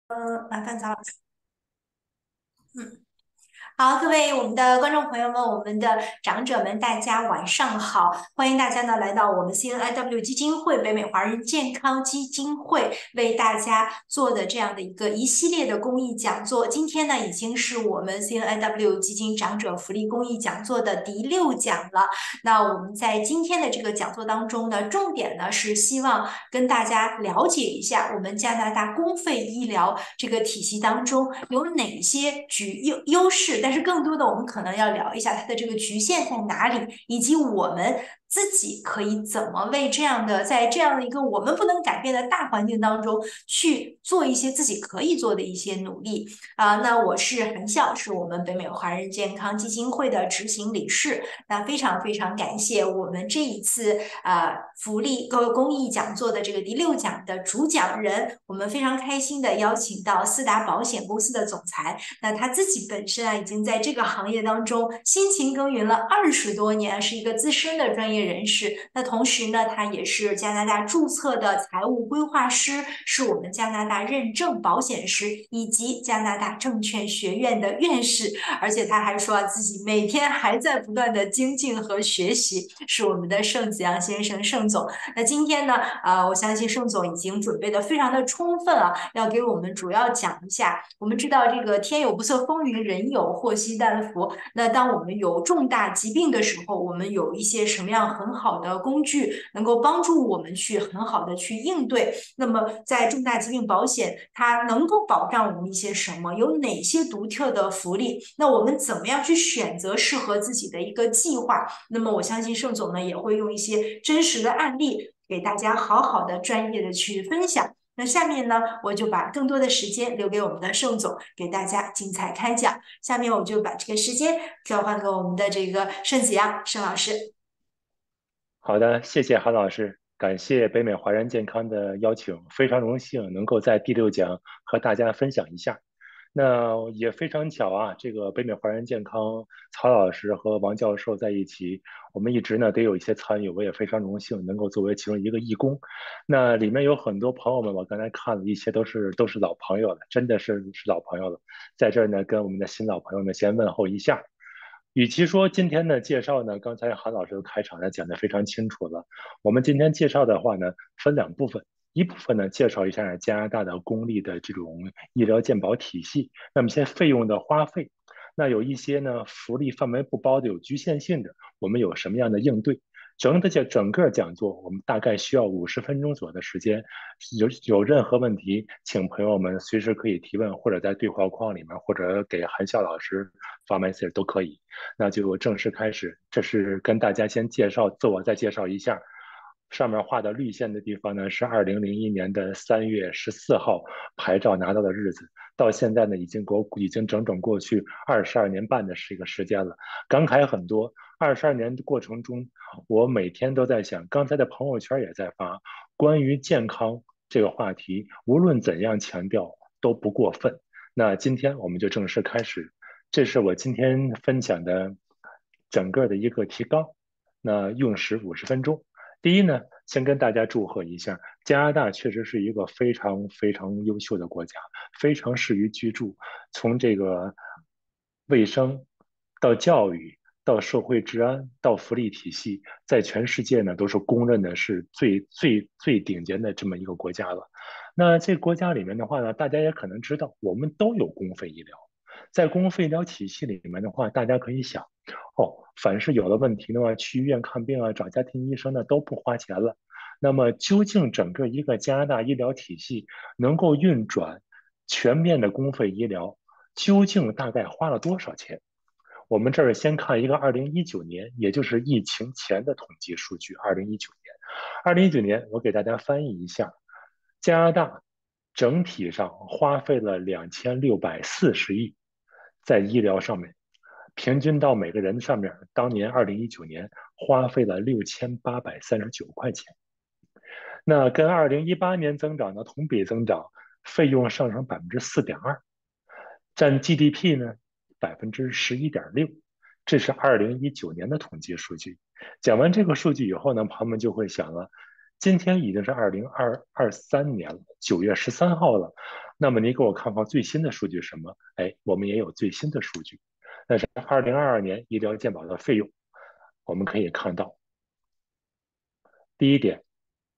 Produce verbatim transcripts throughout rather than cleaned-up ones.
嗯，麻烦曹老师。嗯。好，各位我们的观众朋友们，我们的长者们，大家晚上好！欢迎大家呢来到我们 C N I W 基金会北美华人健康基金会为大家做的这样的一个一系列的公益讲座。今天呢，已经是我们 C N I W 基金长者福利公益讲座的第六讲了。那我们在今天的这个讲座当中呢，重点呢是希望跟大家了解一下我们加拿大公费医疗这个体系当中有哪些局优优势，但是更多的我们可能要聊一下它的这个局限在哪里，以及我们自己可以怎么为这样的在这样的一个我们不能改变的大环境当中去做一些自己可以做的一些努力啊、呃那我是韩笑，是我们北美华人健康基金会的执行理事。那非常非常感谢我们这一次呃福利个公益讲座的这个第六讲的主讲人，我们非常开心的邀请到思达保险公司的总裁。那他自己本身啊，已经在这个行业当中辛勤耕耘了二十多年，是一个资深的专业人士。那同时呢，他也是加拿大注册的财务规划师，是我们加拿大认证保险师，以及加拿大证券学院的院士。而且他还说啊，自己每天还在不断的精进和学习，是我们的盛子阳先生，盛总。那今天呢，呃，我相信盛总已经准备的非常的充分啊，要给我们主要讲一下。我们知道这个天有不测风云，人有祸兮担福。那当我们有重大疾病的时候，我们有一些什么样很好的工具，能够帮助我们去很好的去应对？那么在重大疾病保险，它能够保障我们一些什么？有哪些独特的福利？那我们怎么样去选择适合自己的一个计划？那么我相信盛总呢也会用一些真实的案例给大家好好的专业的去分享。那下面呢，我就把更多的时间留给我们的盛总，给大家精彩开讲。下面我就把这个时间交换给我们的这个盛子阳盛老师。 好的，谢谢韩老师，感谢北美华人健康的邀请，非常荣幸能够在第六讲和大家分享一下。那也非常巧啊，这个北美华人健康曹老师和王教授在一起，我们一直呢都有一些参与，我也非常荣幸能够作为其中一个义工。那里面有很多朋友们，我刚才看了一些都是都是老朋友了，真的是是老朋友了，在这儿呢跟我们的新老朋友们先问候一下。与其说今天的介绍呢，刚才韩老师的开场呢讲得非常清楚了。我们今天介绍的话呢，分两部分，一部分呢介绍一下加拿大的公立的这种医疗健保体系，那么一些费用的花费，那有一些呢福利范围不包的、有局限性的，我们有什么样的应对？整的讲整个讲座，我们大概需要五十分钟左右的时间。有有任何问题，请朋友们随时可以提问，或者在对话框里面，或者给韩笑老师发 message 都可以。那就正式开始。这是跟大家先介绍，自我再介绍一下。上面画的绿线的地方呢，是二零零一年的三月十四号牌照拿到的日子，到现在呢，已经给我已经整整过去二十二年半的这个时间了，感慨很多。二十二年的过程中，我每天都在想，刚才的朋友圈也在发关于健康这个话题，无论怎样强调都不过分。那今天我们就正式开始，这是我今天分享的整个的一个提纲。那用时五十分钟。第一呢，先跟大家祝贺一下，加拿大确实是一个非常非常优秀的国家，非常适于居住。从这个卫生到教育到社会治安到福利体系，在全世界呢都是公认的是最最最顶尖的这么一个国家了。那这个国家里面的话呢，大家也可能知道，我们都有公费医疗。在公费医疗体系里面的话，大家可以想，哦，凡是有了问题的话，去医院看病啊，找家庭医生呢都不花钱了。那么，究竟整个一个加拿大医疗体系能够运转全面的公费医疗，究竟大概花了多少钱？我们这儿先看一个二零一九年，也就是疫情前的统计数据。二零一九年，二零一九年，我给大家翻译一下，加拿大整体上花费了两千六百四十亿在医疗上面，平均到每个人上面，当年二零一九年花费了六千八百三十九块钱。那跟二零一八年增长的同比增长，费用上升百分之四点二，占 G D P 呢百分之十一点六，这是二零一九年的统计数据。讲完这个数据以后呢，朋友们就会想了，今天已经是二零二二三年了，九月十三号了， 那么你给我看看最新的数据是什么？哎，我们也有最新的数据，那是二零二二年医疗健保的费用，我们可以看到，第一点，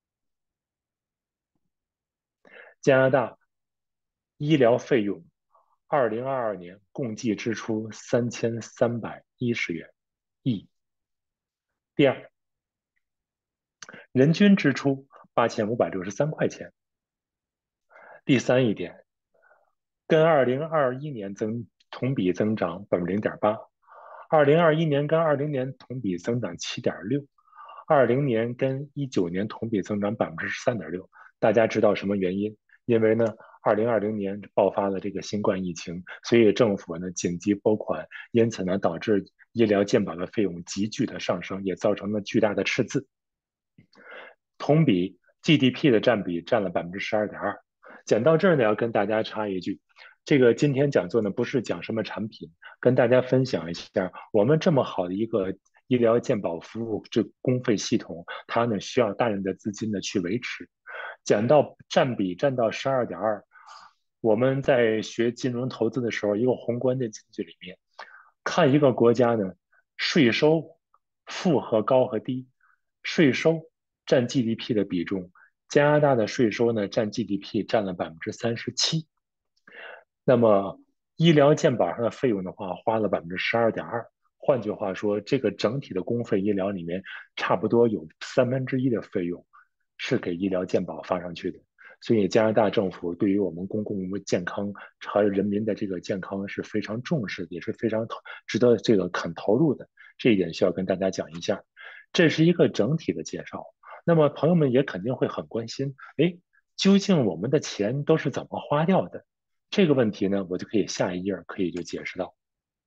加拿大医疗费用二零二二年共计支出三千三百一十元亿。第二，人均支出八千五百六十三块钱。第三一点，跟二零二一年增同比增长百分之零点八，二零二一年跟二零年同比增长七点六，二零年跟一九年同比增长百分之十三点六。大家知道什么原因？因为呢，二零二零年爆发了这个新冠疫情，所以政府呢紧急拨款，因此呢导致医疗健保的费用急剧的上升，也造成了巨大的赤字。同比 G D P 的占比占了百分之十二点二。讲到这儿呢，要跟大家插一句，这个今天讲座呢不是讲什么产品，跟大家分享一下我们这么好的一个医疗健保服务这公费系统，它呢需要大量的资金呢去维持。讲到占比占到十二点二，我们在学金融投资的时候，一个宏观的经济里面，看一个国家呢税收负和高和低，税收占 G D P 的比重，加拿大的税收呢占 G D P 占了百分之三十七，那么医疗健保上的费用的话，花了百分之十二点二。换句话说，这个整体的公费医疗里面，差不多有三分之一的费用是给医疗健保发上去的。所以加拿大政府对于我们公共健康和人民的这个健康是非常重视，也是非常值得这个肯投入的。这一点需要跟大家讲一下。这是一个整体的介绍。那么朋友们也肯定会很关心，哎，究竟我们的钱都是怎么花掉的？这个问题呢，我就可以下一页可以就解释到。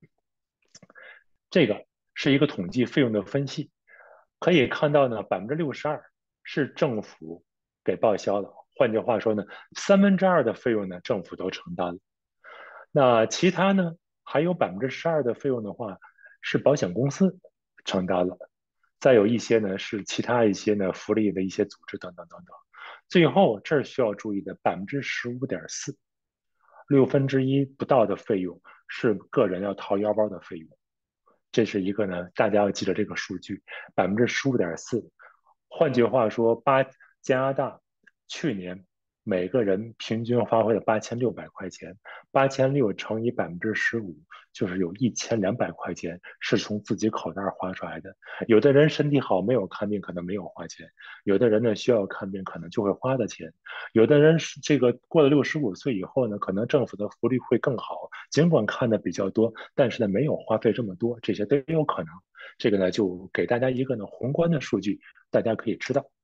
这个是一个统计费用的分析，可以看到呢，百分之六十二是政府给报销的。换句话说呢，三分之二的费用呢，政府都承担了。那其他呢，还有百分之十二的费用的话，是保险公司承担了。再有一些呢，是其他一些呢福利的一些组织等等等等。最后这儿需要注意的百分之十五点四，六分之一不到的费用是个人要掏腰包的费用。这是一个呢，大家要记得这个数据，百分之十五点四。换句话说，八加拿大去年每个人平均花费了八千六百块钱，八千六乘以百分之十五，就是有一千两百块钱是从自己口袋花出来的。有的人身体好没有看病，可能没有花钱；有的人呢需要看病，可能就会花的钱。有的人是这个过了六十五岁以后呢，可能政府的福利会更好，尽管看的比较多，但是呢没有花费这么多，这些都有可能。这个呢就给大家一个呢宏观的数据，大家可以知道。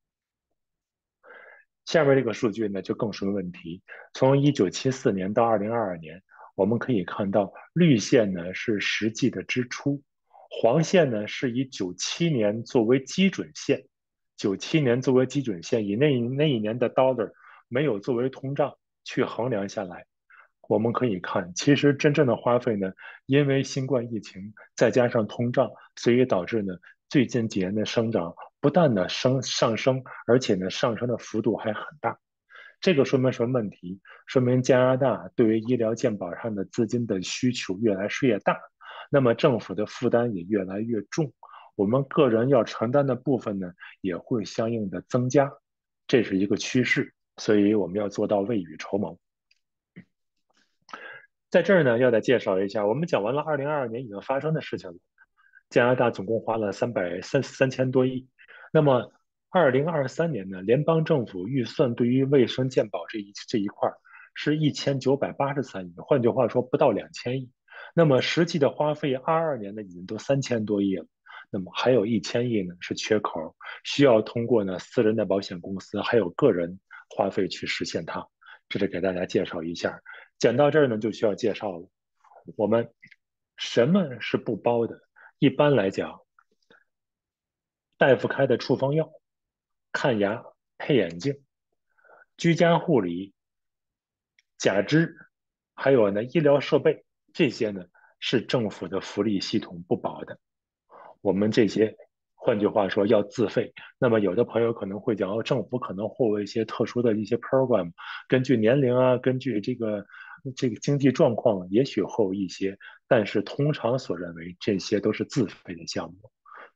下面这个数据呢就更是个问题。从一九七四年到二零二二年，我们可以看到绿线呢是实际的支出，黄线呢是以九七年作为基准线，九七年作为基准线，以那那一年的 dollar 没有作为通胀去衡量下来。我们可以看，其实真正的花费呢，因为新冠疫情再加上通胀，所以导致呢最近几年的生长不但呢升上升，而且呢上升的幅度还很大。这个说明什么问题？说明加拿大对于医疗健保上的资金的需求越来越大，那么政府的负担也越来越重，我们个人要承担的部分呢也会相应的增加，这是一个趋势，所以我们要做到未雨绸缪。在这儿呢，要再介绍一下，我们讲完了二零二二年已经发生的事情了。加拿大总共花了三百三三千多亿。那么，二零二三年呢，联邦政府预算对于卫生健保这一这一块是一千九百八十三亿，换句话说，不到两千亿。那么实际的花费，二二年呢已经都三千多亿了。那么还有一千亿呢是缺口，需要通过呢私人的保险公司还有个人花费去实现它。这是给大家介绍一下。讲到这儿呢，就需要介绍了，我们什么是不包的？一般来讲，大夫开的处方药、看牙、配眼镜、居家护理、假肢，还有呢医疗设备，这些呢是政府的福利系统不保的。我们这些换句话说，要自费。那么有的朋友可能会讲，哦，政府可能会有一些特殊的一些 program，根据年龄啊，根据这个这个经济状况，也许会有一些，但是通常所认为这些都是自费的项目。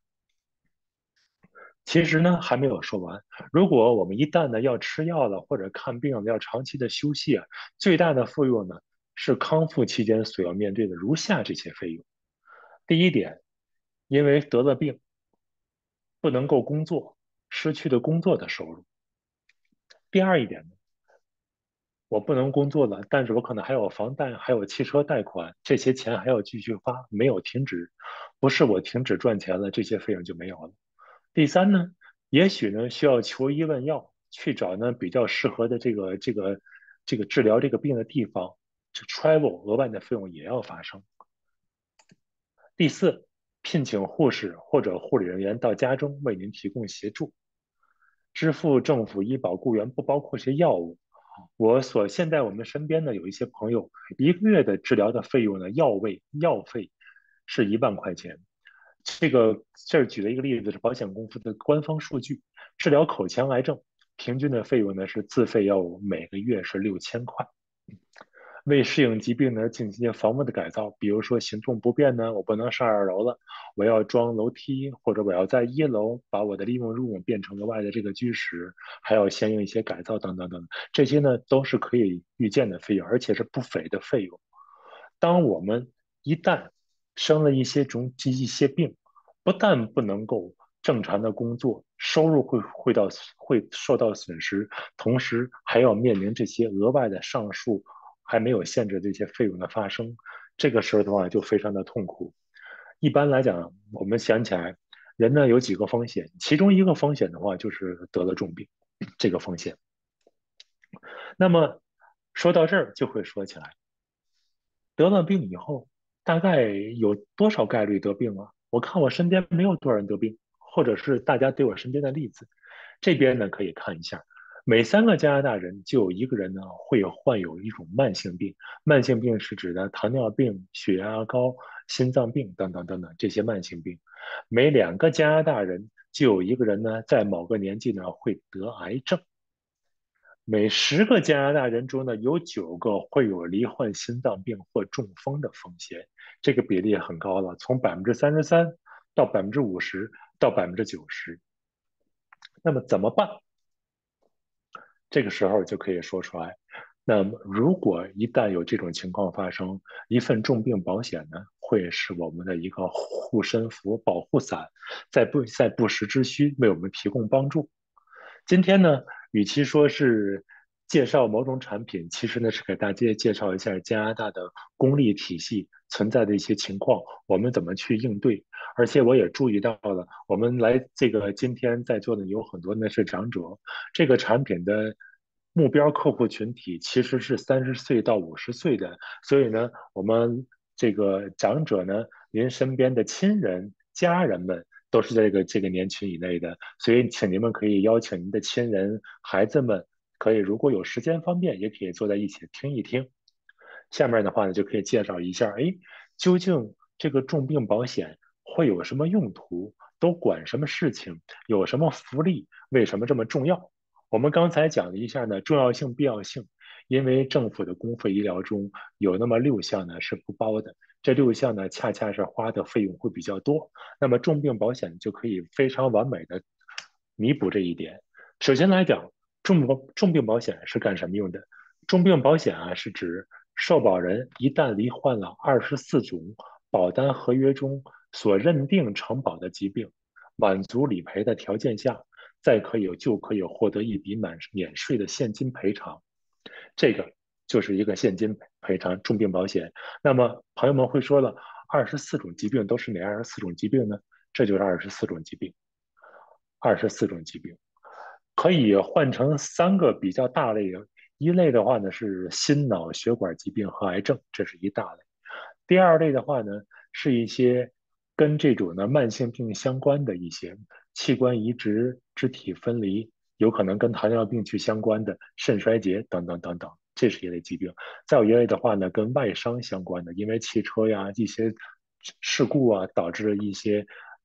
其实呢，还没有说完。如果我们一旦呢要吃药了，或者看病了，要长期的休息啊，最大的费用呢是康复期间所要面对的如下这些费用。第一点，因为得了病不能够工作，失去的工作的收入。第二一点呢，我不能工作了，但是我可能还有房贷，还有汽车贷款，这些钱还要继续花，没有停止。不是我停止赚钱了，这些费用就没有了。第三呢，也许呢需要求医问药，去找呢比较适合的这个这个这个治疗这个病的地方，这 travel 额外的费用也要发生。第四，聘请护士或者护理人员到家中为您提供协助。支付政府医保雇员不包括一些药物。我所现在我们身边呢有一些朋友，一个月的治疗的费用呢，药费药费是一万块钱。这个这儿举了一个例子是保险公司的官方数据，治疗口腔癌症平均的费用呢是自费要每个月是六千块。为适应疾病呢进行一些房屋的改造，比如说行动不便呢，我不能上二楼了，我要装楼梯，或者我要在一楼把我的 living room 变成额外的这个居室，还要相应一些改造等等等，这些呢都是可以预见的费用，而且是不菲的费用。当我们一旦生了一些种一些病，不但不能够正常的工作，收入会会到会受到损失，同时还要面临这些额外的上述还没有限制这些费用的发生，这个时候的话就非常的痛苦。一般来讲，我们想起来，人呢有几个风险，其中一个风险的话就是得了重病，这个风险。那么说到这儿就会说起来，得了病以后，大概有多少概率得病啊？我看我身边没有多少人得病，或者是大家对我身边的例子，这边呢可以看一下，每三个加拿大人就有一个人呢会患有一种慢性病，慢性病是指的糖尿病、血压高、心脏病等等等等这些慢性病，每两个加拿大人就有一个人呢在某个年纪呢会得癌症。每十个加拿大人中呢，有九个会有罹患心脏病或中风的风险，这个比例很高了，从百分之三十三到百分之五十到百分之九十。那么怎么办？这个时候就可以说出来。那么，如果一旦有这种情况发生，一份重病保险呢，会是我们的一个护身符、保护伞，在不在不时之需为我们提供帮助。今天呢，与其说是介绍某种产品，其实呢是给大家介绍一下加拿大的公立体系存在的一些情况，我们怎么去应对。而且我也注意到了，我们来这个今天在座的有很多呢是长者，这个产品的目标客户群体其实是三十岁到五十岁的，所以呢，我们这个长者呢，您身边的亲人、家人们都是这个这个年群以内的，所以请您们可以邀请您的亲人、孩子们，可以如果有时间方便，也可以坐在一起听一听。下面的话呢，就可以介绍一下，哎，究竟这个重病保险会有什么用途，都管什么事情，有什么福利，为什么这么重要？我们刚才讲了一下呢，重要性、必要性，因为政府的公费医疗中有那么六项呢是不包的，这六项呢恰恰是花的费用会比较多，那么重病保险就可以非常完美的弥补这一点。首先来讲，重保重病保险是干什么用的？重病保险啊，是指受保人一旦罹患了二十四种保单合约中所认定承保的疾病，满足理赔的条件下，再可以就可以获得一笔满免税的现金赔偿。这个就是一个现金赔偿重病保险。那么朋友们会说了，二十四种疾病都是哪二十四种疾病呢？这就是二十四种疾病，二十四种疾病。可以换成三个比较大类的，一类的话呢是心脑血管疾病和癌症，这是一大类。第二类的话呢是一些跟这种呢慢性病相关的一些器官移植、肢体分离，有可能跟糖尿病去相关的肾衰竭等等等等，这是一类疾病。再有一类的话呢，跟外伤相关的，因为汽车呀一些事故啊导致了一些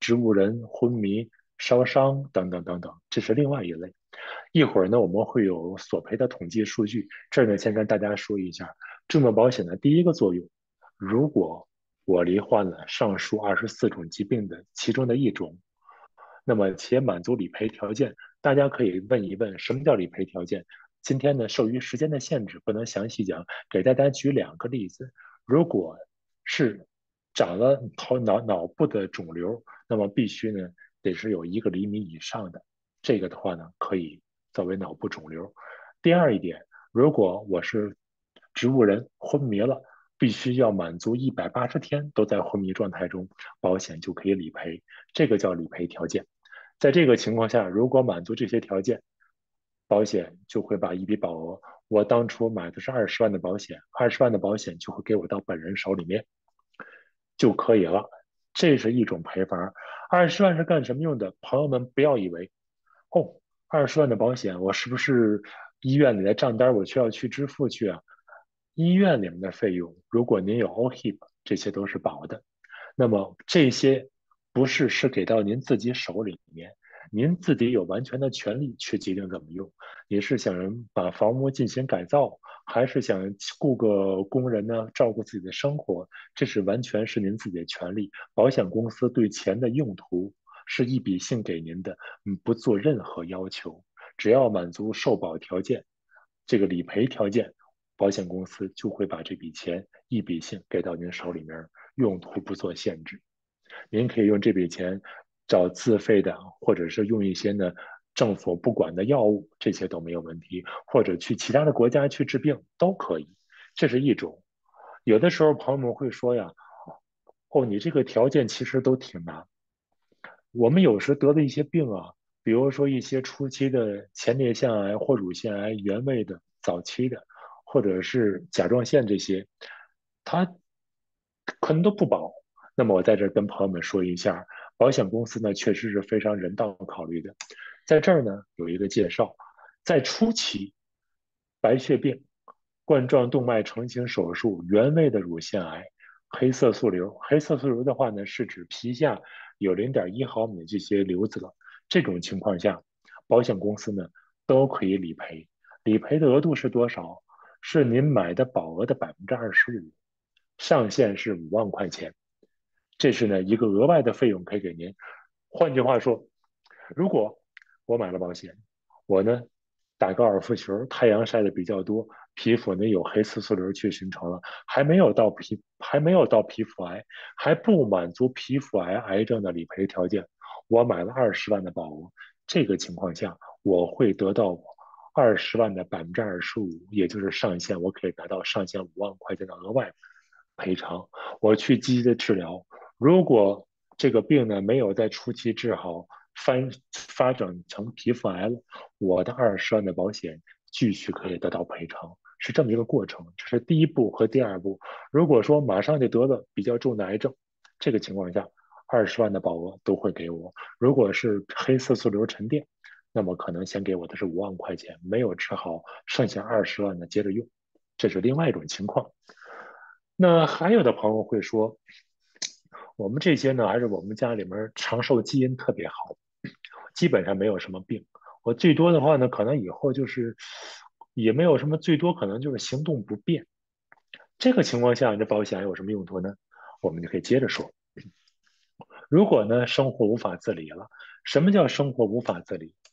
植物人、昏迷、烧伤等等等等，这是另外一类。一会儿呢，我们会有索赔的统计数据。这儿呢，先跟大家说一下，重病保险的第一个作用，如果我罹患了上述二十四种疾病的其中的一种，那么且满足理赔条件，大家可以问一问什么叫理赔条件。今天呢，受于时间的限制，不能详细讲，给大家举两个例子。如果是长了头脑脑部的肿瘤，那么必须呢得是有一个厘米以上的，这个的话呢可以作为脑部肿瘤。第二一点，如果我是植物人昏迷了，必须要满足一百八十天都在昏迷状态中，保险就可以理赔，这个叫理赔条件。在这个情况下，如果满足这些条件，保险就会把一笔保额，我当初买的是二十万的保险，二十万的保险就会给我到本人手里面就可以了。这是一种赔法。二十万是干什么用的？朋友们不要以为哦，二十万的保险，我是不是医院里的账单我需要去支付去啊？医院里面的费用，如果您有 O H I P，这些都是保的。那么这些不是是给到您自己手里面，您自己有完全的权利去决定怎么用。你是想把房屋进行改造，还是想雇个工人呢，照顾自己的生活？这是完全是您自己的权利。保险公司对钱的用途是一笔性给您的，嗯，不做任何要求，只要满足受保条件，这个理赔条件，保险公司就会把这笔钱一笔性给到您手里面，用途不做限制。您可以用这笔钱找自费的，或者是用一些呢政府不管的药物，这些都没有问题，或者去其他的国家去治病都可以。这是一种。有的时候朋友们会说呀，哦，你这个条件其实都挺难。我们有时得的一些病啊，比如说一些初期的前列腺癌或乳腺癌原位的早期的，或者是甲状腺这些，它可能都不保。那么我在这跟朋友们说一下，保险公司呢确实是非常人道考虑的。在这儿呢有一个介绍，在初期，白血病、冠状动脉成型手术、原位的乳腺癌、黑色素瘤，黑色素瘤的话呢是指皮下有零点一毫米的这些瘤子了。这种情况下，保险公司呢都可以理赔。理赔的额度是多少？是您买的保额的百分之二十五，上限是五万块钱。这是呢一个额外的费用可以给您。换句话说，如果我买了保险，我呢打高尔夫球，太阳晒的比较多，皮肤呢有黑色素瘤去形成了，还没有到皮还没有到皮肤癌，还不满足皮肤癌癌症的理赔条件，我买了二十万的保额，这个情况下我会得到二十万的百分之二十五，也就是上限，我可以达到上限五万块钱的额外赔偿。我去积极的治疗，如果这个病呢没有在初期治好，翻发展成皮肤癌了，我的二十万的保险继续可以得到赔偿，是这么一个过程。这是第一步和第二步。如果说马上就得了比较重的癌症，这个情况下，二十万的保额都会给我。如果是黑色素瘤沉淀，那么可能先给我的是五万块钱，没有治好，剩下二十万呢接着用，这是另外一种情况。那还有的朋友会说，我们这些呢，还是我们家里面长寿基因特别好，基本上没有什么病。我最多的话呢，可能以后就是也没有什么，最多可能就是行动不便。这个情况下，这保险有什么用途呢？我们就可以接着说。如果呢，生活无法自理了，什么叫生活无法自理？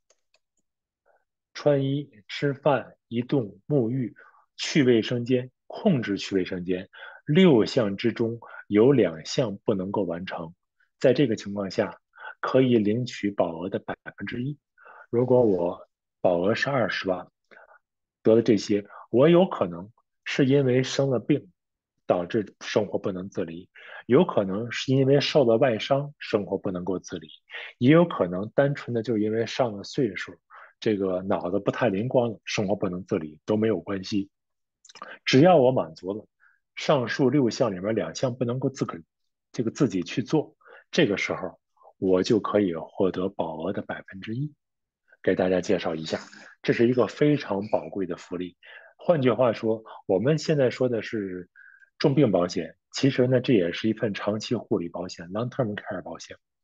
穿衣、吃饭、移动、沐浴、去卫生间、控制去卫生间，六项之中有两项不能够完成。在这个情况下，可以领取保额的百分之一。如果我保额是二十万，得了这些，我有可能是因为生了病，导致生活不能自理，有可能是因为受了外伤，生活不能够自理，也有可能单纯的就因为上了岁数，这个脑子不太灵光了，生活不能自理都没有关系。只要我满足了上述六项里面两项不能够自个这个自己去做，这个时候我就可以获得保额的百分之一。给大家介绍一下，这是一个非常宝贵的福利。换句话说，我们现在说的是重病保险，其实呢，这也是一份长期护理保险 （long-term care 保险）。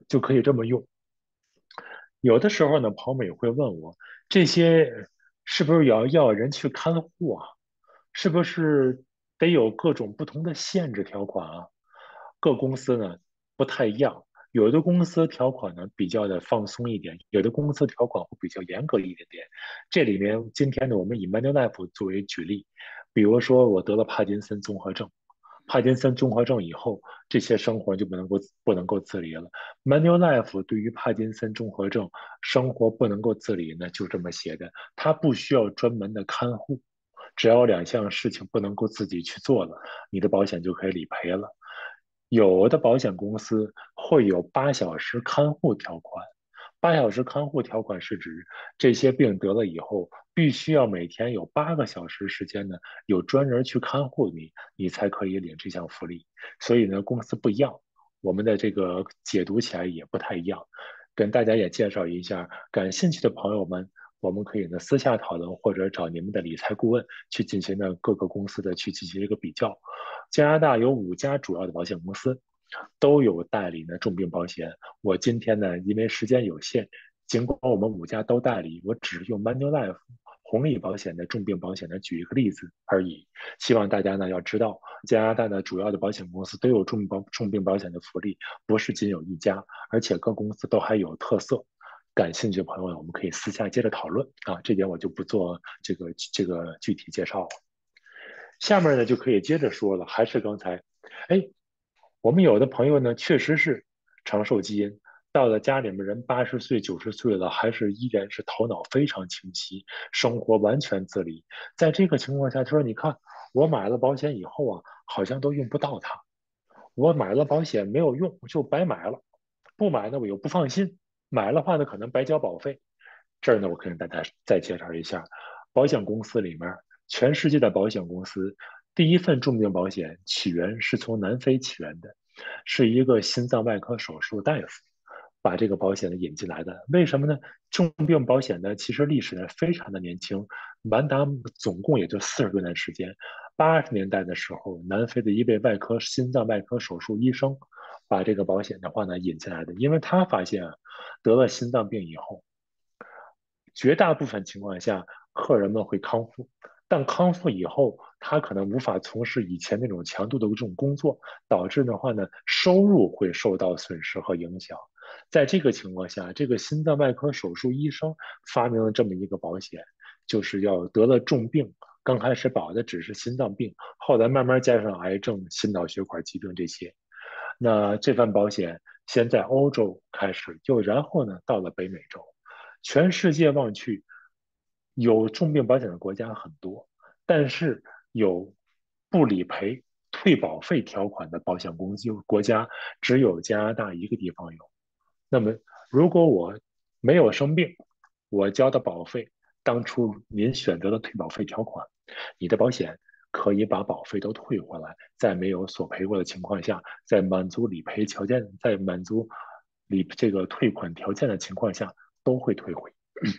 就可以这么用。有的时候呢，朋友们也会问我，这些是不是要要人去看护啊？是不是得有各种不同的限制条款啊？各公司呢不太一样，有的公司条款呢比较的放松一点，有的公司条款会比较严格一点点。这里面今天呢，我们以 Manulife 作为举例，比如说我得了帕金森综合症。帕金森综合症以后，这些生活就不能够不能够自理了。Manulife 对于帕金森综合症生活不能够自理呢，就这么写的，它不需要专门的看护，只要两项事情不能够自己去做了，你的保险就可以理赔了。有的保险公司会有八小时看护条款，八小时看护条款是指这些病得了以后，必须要每天有八个小时时间呢，有专人去看护你，你才可以领这项福利。所以呢，公司不一样，我们的这个解读起来也不太一样。跟大家也介绍一下，感兴趣的朋友们，我们可以呢私下讨论，或者找你们的理财顾问去进行呢各个公司的去进行一个比较。加拿大有五家主要的保险公司，都有代理呢重病保险。我今天呢，因为时间有限，尽管我们五家都代理，我只是用 Manulife 红利保险的重病保险呢举一个例子而已。希望大家呢要知道，加拿大的主要的保险公司都有重病保重病保险的福利，不是仅有一家，而且各公司都还有特色。感兴趣的朋友呢，我们可以私下接着讨论啊，这点我就不做这个这个具体介绍了。下面呢就可以接着说了，还是刚才，哎，我们有的朋友呢确实是长寿基因，到了家里面人八十岁、九十岁了，还是依然是头脑非常清晰，生活完全自理。在这个情况下，他说：“你看，我买了保险以后啊，好像都用不到它。我买了保险没有用，就白买了。不买呢，我又不放心；买了话呢，可能白交保费。”这儿呢，我可以给大家再介绍一下，保险公司里面，全世界的保险公司第一份重病保险起源是从南非起源的，是一个心脏外科手术大夫把这个保险呢引进来的。为什么呢？重病保险呢，其实历史呢非常的年轻，完达总共也就四十多年时间。八十年代的时候，南非的一位外科心脏外科手术医生把这个保险的话呢引进来的，因为他发现啊，得了心脏病以后。绝大部分情况下，客人们会康复，但康复以后，他可能无法从事以前那种强度的这种工作，导致的话呢，收入会受到损失和影响。在这个情况下，这个心脏外科手术医生发明了这么一个保险，就是要得了重病，刚开始保的只是心脏病，后来慢慢加上癌症、心脑血管疾病这些。那这份保险先在欧洲开始，又然后呢到了北美洲。全世界望去，有重病保险的国家很多，但是有不理赔、退保费条款的保险公司国家只有加拿大一个地方有。那么，如果我没有生病，我交的保费，当初您选择的退保费条款，你的保险可以把保费都退回来，在没有索赔过的情况下，在满足理赔条件，在满足理这个退款条件的情况下，都会退回。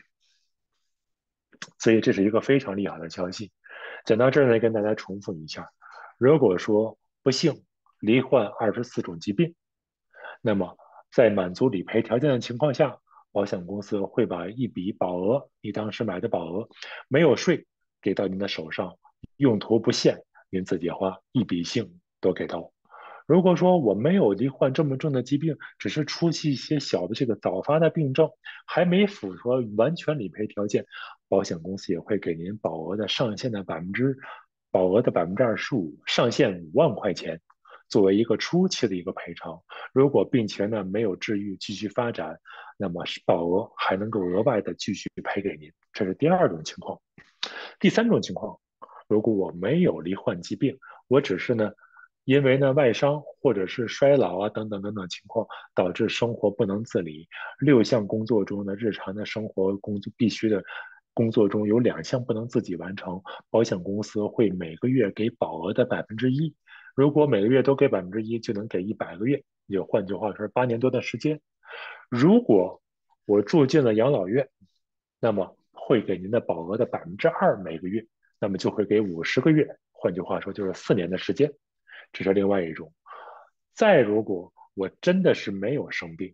所以这是一个非常利好的消息。讲到这儿呢，跟大家重复一下：如果说不幸罹患二十四种疾病，那么在满足理赔条件的情况下，保险公司会把一笔保额，你当时买的保额没有税给到您的手上，用途不限，您自己花，一笔性都给到。如果说我没有罹患这么重的疾病，只是出现一些小的这个早发的病症，还没符合完全理赔条件，保险公司也会给您保额的上限的百分之保额的百分之二十五，上限五万块钱，作为一个初期的一个赔偿。如果病情呢没有治愈，继续发展，那么保额还能够额外的继续赔给您。这是第二种情况。第三种情况，如果我没有罹患疾病，我只是呢，因为呢外伤或者是衰老啊等等等等情况，导致生活不能自理，六项工作中的日常的生活工作必须的工作中有两项不能自己完成，保险公司会每个月给保额的百分之一。如果每个月都给百分之一，就能给一百个月，也换句话说，八年多的时间。如果我住进了养老院，那么会给您的保额的百分之二每个月，那么就会给五十个月，换句话说就是四年的时间，这是另外一种。再如果我真的是没有生病，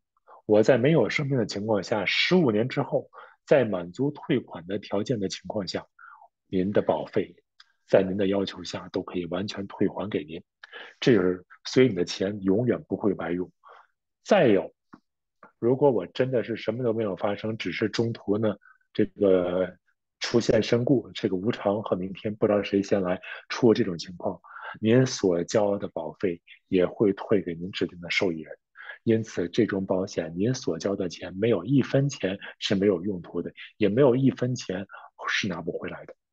我在没有生病的情况下，十五年之后，在满足退款的条件的情况下，您的保费在您的要求下都可以完全退还给您。这是所以你的钱永远不会白用。再有，如果我真的是什么都没有发生，只是中途呢这个出现身故，这个无常和明天不知道谁先来，出了这种情况，您所交的保费也会退给您指定的受益人。因此，这种保险您所交的钱没有一分钱是没有用途的，也没有一分钱是拿不回来的。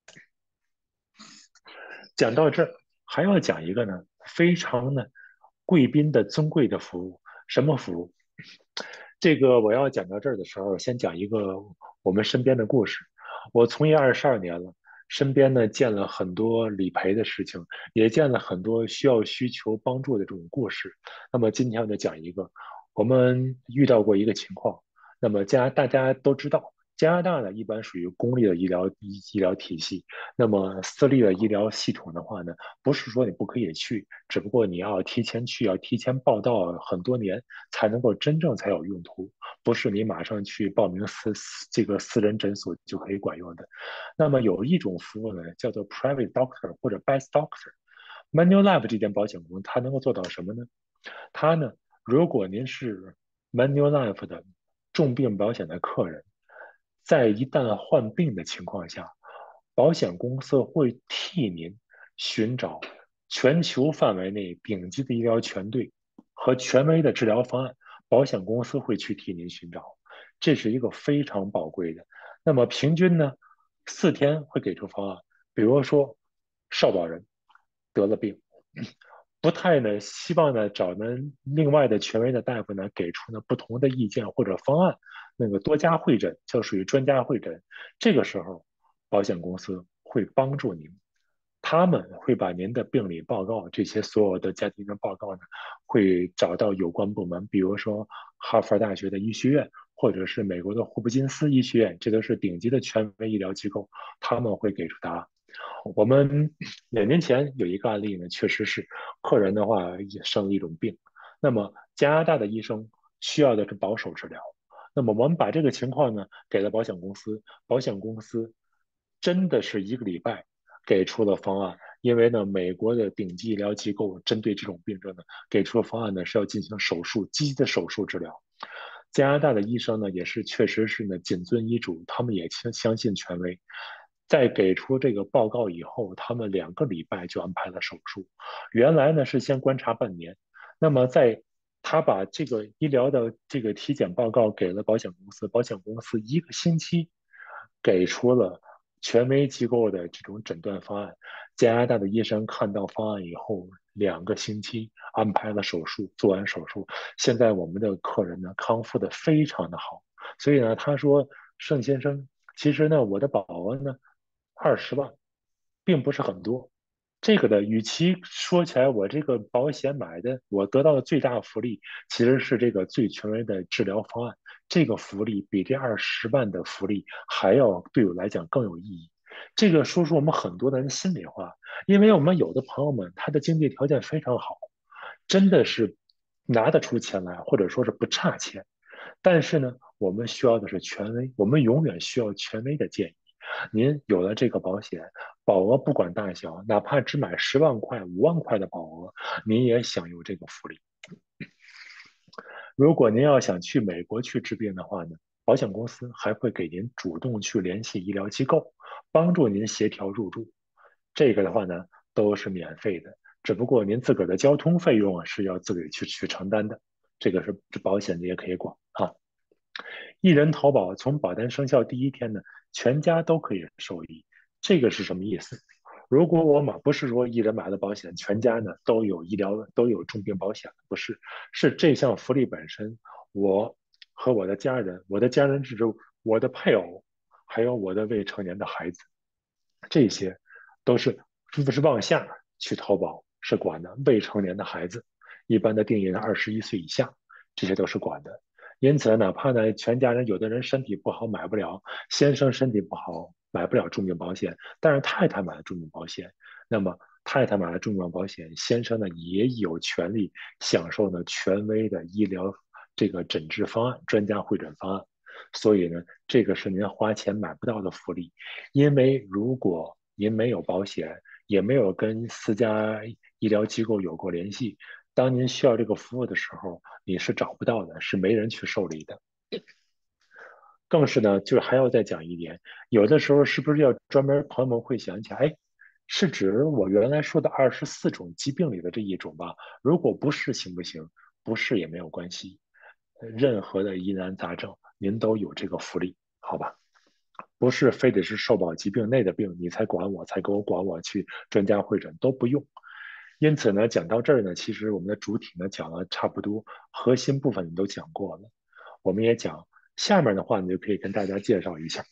讲到这儿，还要讲一个呢，非常呢贵宾的尊贵的服务。什么服务？这个我要讲到这儿的时候，先讲一个我们身边的故事。我从业二十二年了，身边呢见了很多理赔的事情，也见了很多需要需求帮助的这种故事。那么今天我就讲一个，我们遇到过一个情况。那么加大家都知道，加拿大呢一般属于公立的医疗医医疗体系，那么私立的医疗系统的话呢，不是说你不可以去，只不过你要提前去，要提前报到很多年才能够真正才有用途，不是你马上去报名私这个私人诊所就可以管用的。那么有一种服务呢，叫做 private doctor 或者 best doctor。Manulife 这间保险公司它能够做到什么呢？它呢，如果您是 Manulife 的重病保险的客人，在一旦患病的情况下，保险公司会替您寻找全球范围内顶级的医疗团队和权威的治疗方案，保险公司会去替您寻找，这是一个非常宝贵的。那么平均呢，四天会给出方案。比如说，少保人得了病，不太呢希望呢找呢另外的权威的大夫呢给出呢不同的意见或者方案，那个多家会诊就属于专家会诊。这个时候，保险公司会帮助您，他们会把您的病理报告这些所有的家庭的报告呢，会找到有关部门，比如说哈佛大学的医学院，或者是美国的霍普金斯医学院，这都是顶级的权威医疗机构，他们会给出答案。我们两年前有一个案例呢，确实是客人的话也生了一种病，那么加拿大的医生需要的是保守治疗，那么我们把这个情况呢给了保险公司，保险公司真的是一个礼拜给出了方案，因为呢美国的顶级医疗机构针对这种病症呢给出的方案呢是要进行手术，积极的手术治疗。加拿大的医生呢，也是确实是呢谨遵医嘱，他们也相相信权威。在给出这个报告以后，他们两个礼拜就安排了手术。原来呢是先观察半年，那么在他把这个医疗的这个体检报告给了保险公司，保险公司一个星期给出了权威机构的这种诊断方案。加拿大的医生看到方案以后，两个星期安排了手术，做完手术，现在我们的客人呢康复的非常的好。所以呢，他说盛先生，其实呢我的保额呢二十万，并不是很多。这个的，与其说起来我这个保险买的，我得到的最大福利其实是这个最权威的治疗方案。这个福利比这二十万的福利还要对我来讲更有意义。这个说出我们很多的人心里话，因为我们有的朋友们他的经济条件非常好，真的是拿得出钱来，或者说是不差钱。但是呢，我们需要的是权威，我们永远需要权威的建议。您有了这个保险，保额不管大小，哪怕只买十万块、五万块的保额，您也享有这个福利。如果您要想去美国去治病的话呢，保险公司还会给您主动去联系医疗机构，帮助您协调入住。这个的话呢，都是免费的，只不过您自个儿的交通费用啊是要自己去去承担的。这个是这保险的也可以管啊。一人投保从保单生效第一天呢，全家都可以受益。这个是什么意思？如果我买不是说一人买了保险，全家呢都有医疗都有重病保险，不是，是这项福利本身，我和我的家人，我的家人是指我的配偶，还有我的未成年的孩子，这些都是不是往下去投保是管的，未成年的孩子，一般的定义是二十一岁以下，这些都是管的。因此，哪怕呢全家人有的人身体不好买不了，先生身体不好买不了重病保险，但是太太买了重病保险，那么太太买了重病保险，先生呢也有权利享受呢权威的医疗这个诊治方案、专家会诊方案。所以呢，这个是您花钱买不到的福利，因为如果您没有保险，也没有跟私家医疗机构有过联系，当您需要这个服务的时候，你是找不到的，是没人去受理的。更是呢，就是还要再讲一点，有的时候是不是要专门朋友们会想起来，哎，是指我原来说的二十四种疾病里的这一种吧？如果不是行不行？不是也没有关系，任何的疑难杂症您都有这个福利，好吧？不是非得是受保疾病内的病你才管我，才给我管我去专家会诊都不用。因此呢，讲到这儿呢，其实我们的主体呢讲了差不多，核心部分你都讲过了。我们也讲下面的话，你就可以跟大家介绍一下，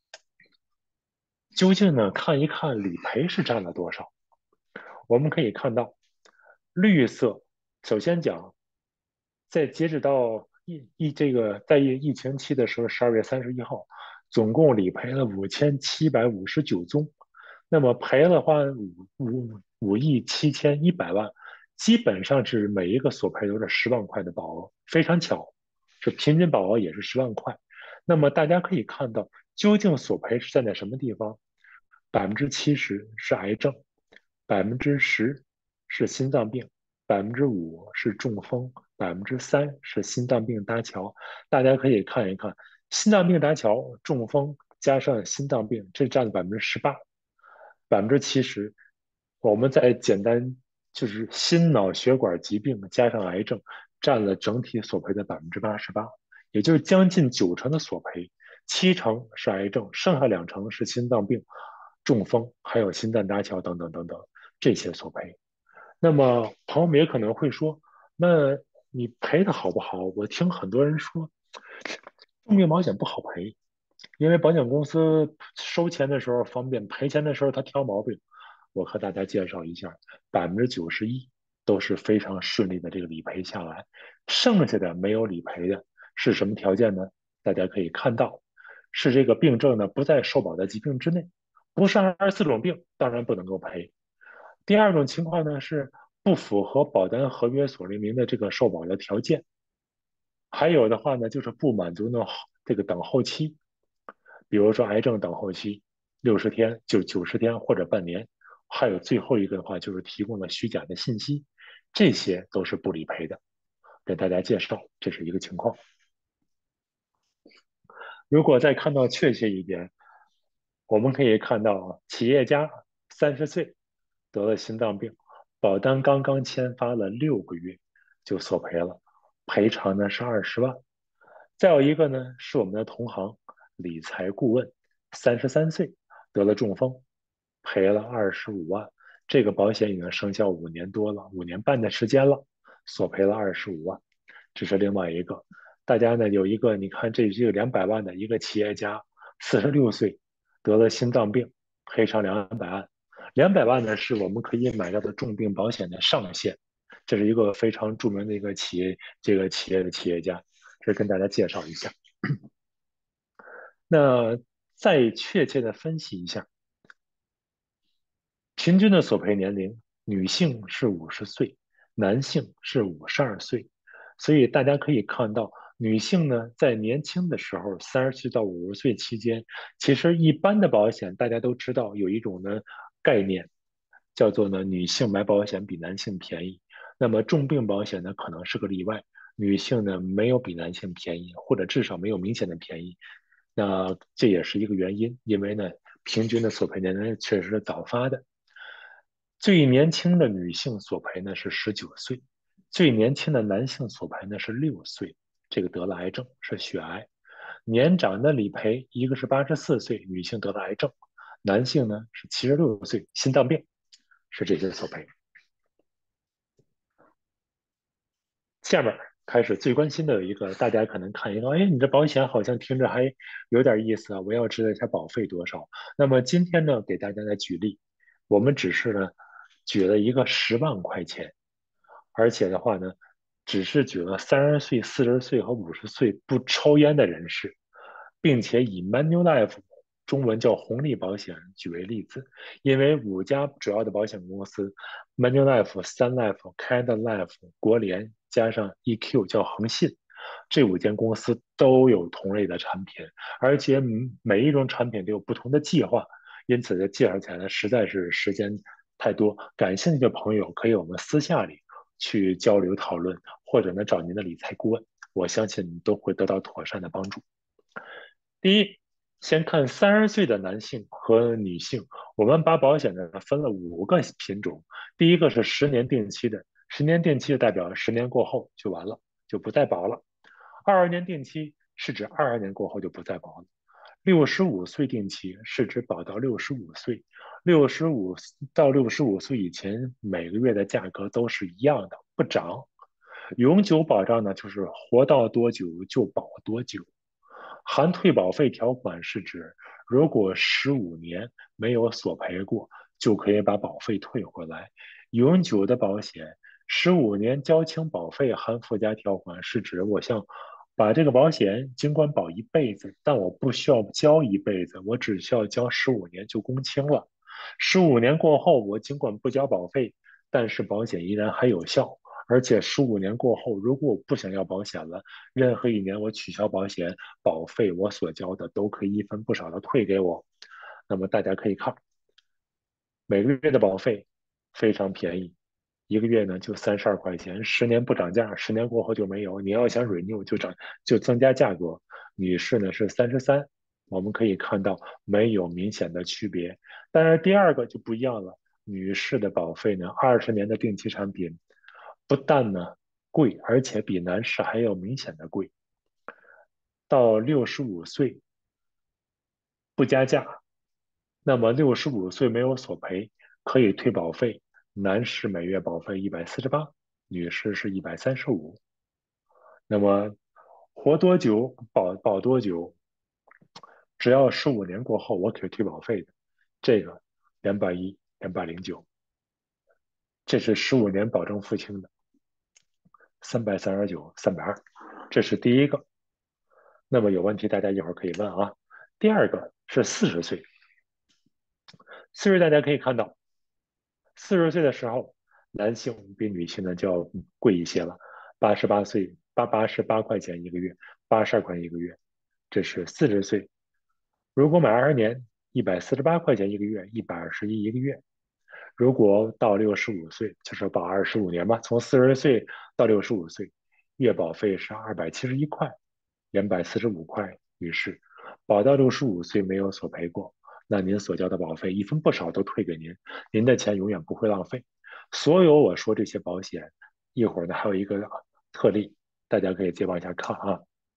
究竟呢看一看理赔是占了多少。我们可以看到，绿色首先讲，在截止到疫疫这个在疫疫情期的时候，十二月三十一号，总共理赔了五千七百五十九宗，那么赔了话五五五亿七千一百万，基本上是每一个索赔都是十万块的保额，非常巧，是平均保额也是十万块。那么大家可以看到，究竟索赔是站在什么地方？百分之七十是癌症，百分之十是心脏病，百分之五是中风，百分之三是心脏病搭桥。大家可以看一看，心脏病搭桥、中风加上心脏病，这占了百分之十八，百分之七十。我们再简单就是心脑血管疾病加上癌症，占了整体索赔的百分之八十八，也就是将近九成的索赔，七成是癌症，剩下两成是心脏病、中风，还有心脏搭桥等等等等这些索赔。那么朋友们也可能会说，那你赔的好不好？我听很多人说，重病保险不好赔，因为保险公司收钱的时候方便，赔钱的时候他挑毛病。我和大家介绍一下，百分之九十一都是非常顺利的这个理赔下来，剩下的没有理赔的是什么条件呢？大家可以看到，是这个病症呢不在受保的疾病之内，不是二十四种病，当然不能够赔。第二种情况呢是不符合保单合约所列明的这个受保的条件，还有的话呢就是不满足呢这个等候期，比如说癌症等候期六十天、就九十天或者半年，还有最后一个的话就是提供了虚假的信息，这些都是不理赔的。给大家介绍，这是一个情况。如果再看到确切一点，我们可以看到啊，企业家三十岁得了心脏病，保单刚刚签发了六个月就索赔了，赔偿呢是二十万。再有一个呢是我们的同行理财顾问，三十三岁得了中风，赔了二十五万。这个保险已经生效五年多了，五年半的时间了，索赔了二十五万。这是另外一个。大家呢有一个，你看这这个两百万的一个企业家，四十六岁得了心脏病，赔偿两百万。两百万呢是我们可以买到的重病保险的上限。这是一个非常著名的一个企业，这个企业的企业家，这跟大家介绍一下。那再确切的分析一下，平均的索赔年龄，女性是五十岁，男性是五十二岁。所以大家可以看到，女性呢在年轻的时候，三十岁到五十岁期间，其实一般的保险大家都知道有一种呢概念，叫做呢女性买保险比男性便宜。那么重病保险呢可能是个例外，女性呢没有比男性便宜，或者至少没有明显的便宜。那这也是一个原因，因为呢平均的索赔年龄确实是早发的。最年轻的女性索赔呢是十九岁，最年轻的男性索赔呢是六岁，这个得了癌症是血癌。年长的理赔，一个是八十四岁，女性得了癌症，男性呢是七十六岁，心脏病，是这些索赔。下面开始最关心的一个，大家可能看一个，哎，你这保险好像听着还有点意思啊，我要知道一下保费多少。那么今天呢，给大家来举例，我们只是呢举了一个十万块钱，而且的话呢，只是举了三十岁、四十岁和五十岁不抽烟的人士，并且以 Manulife 中文叫红利保险举为例子，因为五家主要的保险公司 Manulife、Sun Life、Canada Life、国联加上 E Q 叫恒信， 这五间公司都有同类的产品，而且嗯每一种产品都有不同的计划，因此呢，介绍起来呢实在是时间太多。感兴趣的朋友可以我们私下里去交流讨论，或者呢找您的理财顾问，我相信你都会得到妥善的帮助。第一，先看三十岁的男性和女性，我们把保险呢分了五个品种。第一个是十年定期的，十年定期的代表十年过后就完了，就不再保了。二十年定期是指二十年过后就不再保了。六十五岁定期是指保到六十五岁，六十五到六十五岁以前每个月的价格都是一样的，不涨。永久保障呢，就是活到多久就保多久。含退保费条款是指，如果十五年没有索赔过，就可以把保费退回来。永久的保险，十五年交清保费含附加条款是指我像把这个保险尽管保一辈子，但我不需要交一辈子，我只需要交十五年就公清了。十五年过后，我尽管不交保费，但是保险依然还有效。而且十五年过后，如果我不想要保险了，任何一年我取消保险，保费我所交的都可以一分不少的退给我。那么大家可以看，每个月的保费非常便宜，一个月呢就三十二块钱，十年不涨价，十年过后就没有。你要想 renew 就涨就增加价格。女士呢是三十三，我们可以看到没有明显的区别。但是第二个就不一样了，女士的保费呢，二十年的定期产品不但呢贵，而且比男士还要明显的贵。到六十五岁不加价，那么六十五岁没有索赔，可以退保费。男士每月保费一百四十八，女士是一百三十五。那么活多久保保多久，只要十五年过后我可以退保费的，这个两百一、两百零九，这是十五年保证付清的，三百三十九、三百二，这是第一个。那么有问题大家一会儿可以问啊。第二个是四十岁，四十大家可以看到，四十岁的时候，男性比女性呢就要贵一些了，八十八岁八八十八块钱一个月，八十二块钱一个月，这是四十岁。如果买二十年，一百四十八块钱一个月，一百二十一一个月。如果到六十五岁，就是保二十五年嘛，从四十岁到六十五岁，月保费是二百七十一块，两百四十五块。女士，保到六十五岁没有索赔过，那您所交的保费一分不少都退给您，您的钱永远不会浪费。所有我说这些保险，一会儿呢还有一个特例，大家可以接往下看啊。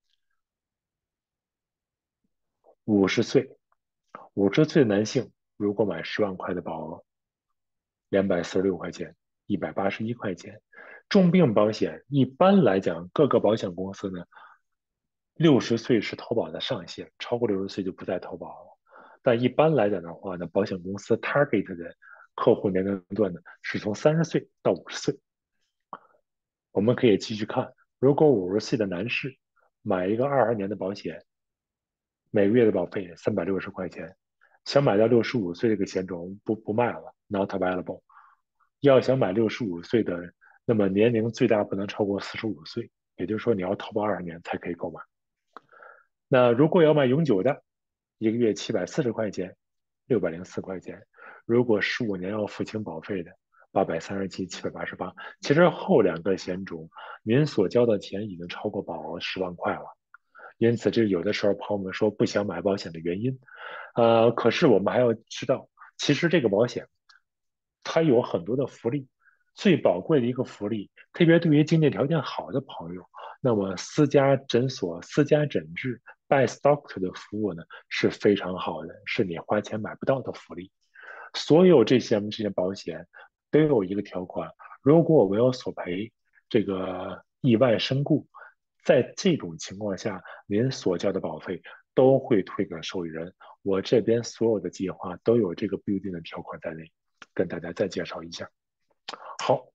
五十岁，五十岁男性如果买十万块的保额，两百四十六块钱，一百八十一块钱。重病保险一般来讲，各个保险公司呢，六十岁是投保的上限，超过六十岁就不再投保了。但一般来讲的话呢，保险公司 target 的客户年龄段呢，是从三十岁到五十岁。我们可以继续看，如果五十岁的男士买一个二十年的保险，每个月的保费三百六十块钱，想买到六十五岁这个险种不不卖了，not available。要想买六十五岁的，那么年龄最大不能超过四十五岁，也就是说你要投保二十年才可以购买。那如果要买永久的，一个月七百四十块钱，六百零四块钱。如果十五年要付清保费的，八百三十七，七百八十八。其实后两个险种，您所交的钱已经超过保额十万块了。因此，这有的时候朋友们说不想买保险的原因。呃，可是我们还要知道，其实这个保险它有很多的福利，最宝贵的一个福利，特别对于经济条件好的朋友，那么私家诊所、私家诊治 Best Doctor 的服务呢是非常好的，是你花钱买不到的福利。所有这些这些保险都有一个条款，如果我们要索赔这个意外身故，在这种情况下，您所交的保费都会退给受益人。我这边所有的计划都有这个 built-in 的条款在内，跟大家再介绍一下。好，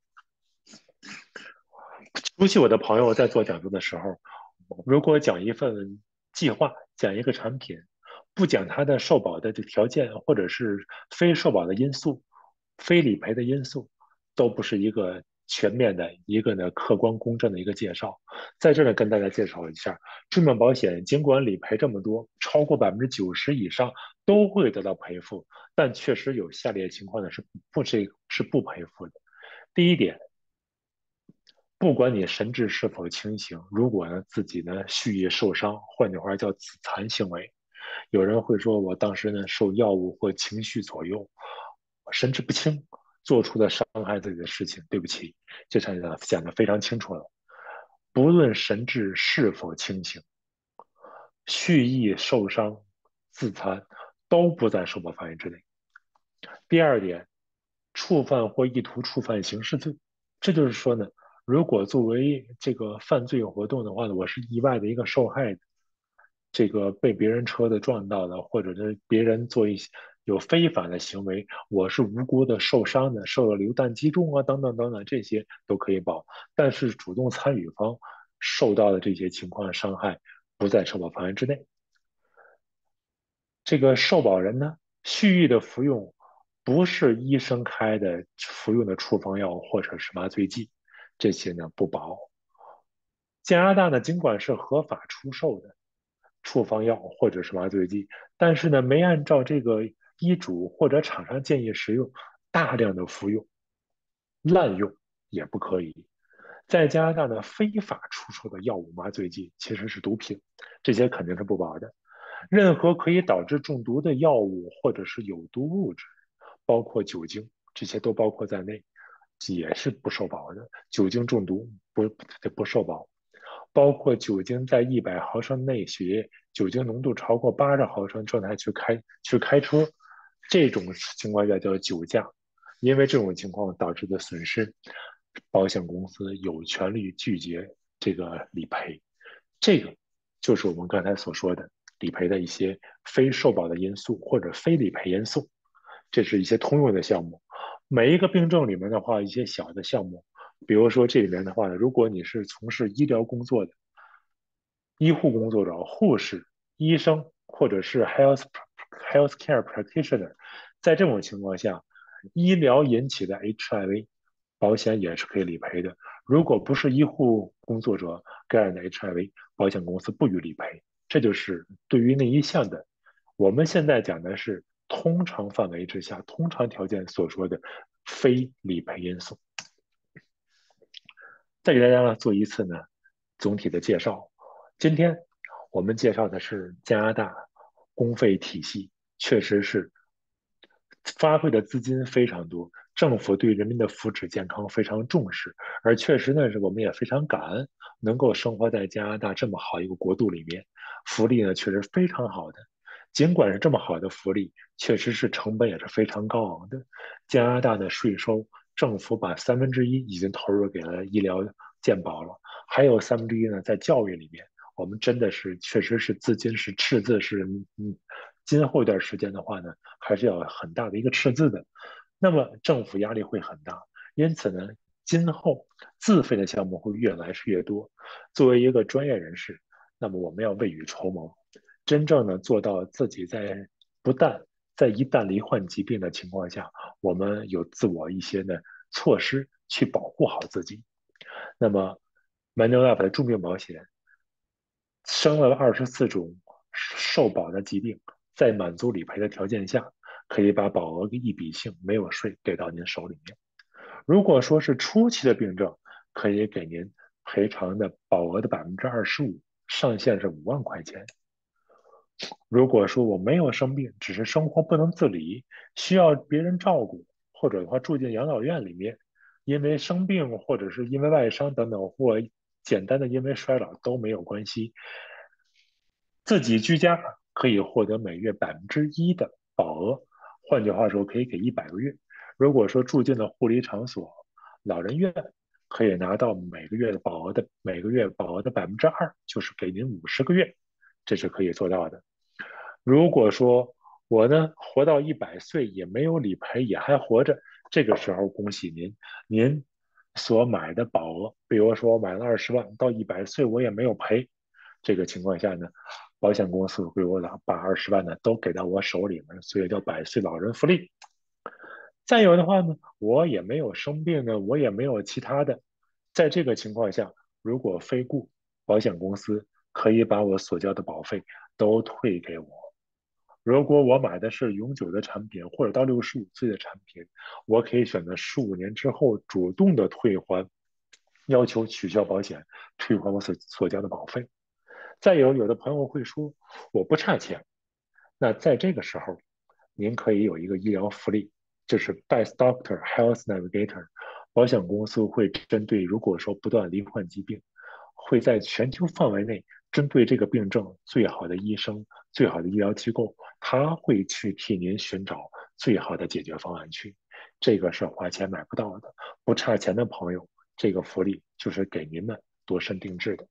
熟悉我的朋友在做讲座的时候，如果讲一份计划，讲一个产品，不讲它的受保的条件或者是非受保的因素、非理赔的因素，都不是一个全面的一个呢客观公正的一个介绍。在这呢跟大家介绍一下，住民保险尽管理赔这么多，超过百分之九十以上都会得到赔付，但确实有下列情况呢是不是是不赔付的。第一点，不管你神志是否清醒，如果呢自己呢蓄意受伤，换句话叫自残行为，有人会说我当时呢受药物或情绪左右，神志不清，做出了伤害自己的事情，对不起，这上呢讲得非常清楚了。不论神志是否清醒，蓄意受伤、自残都不在受保范围之内。第二点，触犯或意图触犯刑事罪，这就是说呢，如果作为这个犯罪活动的话呢，我是意外的一个受害者，这个被别人车的撞到了，或者是别人做一些有非法的行为，我是无辜的受伤的，受了榴弹击中啊，等等等等，这些都可以保。但是主动参与方受到的这些情况伤害，不在受保范围之内。这个受保人呢，蓄意的服用不是医生开的服用的处方药或者是麻醉剂，这些呢不保。加拿大呢，尽管是合法出售的处方药或者是麻醉剂，但是呢没按照这个医嘱或者厂商建议使用，大量的服用，滥用也不可以。在加拿大呢，非法出售的药物、麻醉剂其实是毒品，这些肯定是不保的。任何可以导致中毒的药物或者是有毒物质，包括酒精，这些都包括在内，也是不受保的。酒精中毒不不受保，包括酒精在一百毫升内血液酒精浓度超过八十毫升状态去开去开车，这种情况下叫酒驾。因为这种情况导致的损失，保险公司有权利拒绝这个理赔。这个就是我们刚才所说的理赔的一些非受保的因素或者非理赔因素，这是一些通用的项目。每一个病症里面的话，一些小的项目，比如说这里面的话呢，如果你是从事医疗工作的医护工作者、护士、医生或者是 health healthcare practitioner，在这种情况下，医疗引起的 H I V 保险也是可以理赔的。如果不是医护工作者感染的 H I V，保险公司不予理赔。这就是对于那一项的，我们现在讲的是通常范围之下、通常条件所说的非理赔因素。再给大家呢做一次呢总体的介绍。今天我们介绍的是加拿大公费体系，确实是花费的资金非常多，政府对人民的福祉健康非常重视，而确实呢是我们也非常感恩能够生活在加拿大这么好一个国度里面，福利呢确实非常好的。尽管是这么好的福利，确实是成本也是非常高昂的。加拿大的税收，政府把三分之一已经投入给了医疗健保了，还有三分之一呢在教育里面。我们真的是确实是资金是赤字是嗯，今后一段时间的话呢，还是要很大的一个赤字的。那么政府压力会很大，因此呢，今后自费的项目会越来越多。作为一个专业人士，那么我们要未雨绸缪，真正的做到自己在不但在一旦罹患疾病的情况下，我们有自我一些的措施去保护好自己。那么 Manulife 的重病保险生了二十四种受保的疾病，在满足理赔的条件下，可以把保额一笔性没有税给到您手里面。如果说是初期的病症，可以给您赔偿的保额的百分之二十五，上限是五万块钱。如果说我没有生病，只是生活不能自理，需要别人照顾，或者的话住进养老院里面，因为生病或者是因为外伤等等，或简单的因为衰老都没有关系，自己居家可以获得每月百分之一的保额，换句话说，可以给一百个月。如果说住进了护理场所、老人院，可以拿到每个月的保额的每个月保额的百分之二，就是给您五十个月，这是可以做到的。如果说我呢活到一百岁也没有理赔，也还活着，这个时候恭喜您，您所买的保额，比如说我买了二十万，到一百岁我也没有赔，这个情况下呢，保险公司会我把二十万呢都给到我手里面，所以叫百岁老人福利。 再有的话呢，我也没有生病呢，我也没有其他的。在这个情况下，如果非故，保险公司可以把我所交的保费都退给我。如果我买的是永久的产品，或者到六十五岁的产品，我可以选择十五年之后主动的退还，要求取消保险，退还我所所交的保费。再有，有的朋友会说我不差钱，那在这个时候，您可以有一个医疗福利，就是 Best Doctor Health Navigator。保险公司会针对如果说不断罹患疾病，会在全球范围内针对这个病症最好的医生、最好的医疗机构，他会去替您寻找最好的解决方案去。这个是花钱买不到的，不差钱的朋友，这个福利就是给您们度身定制的。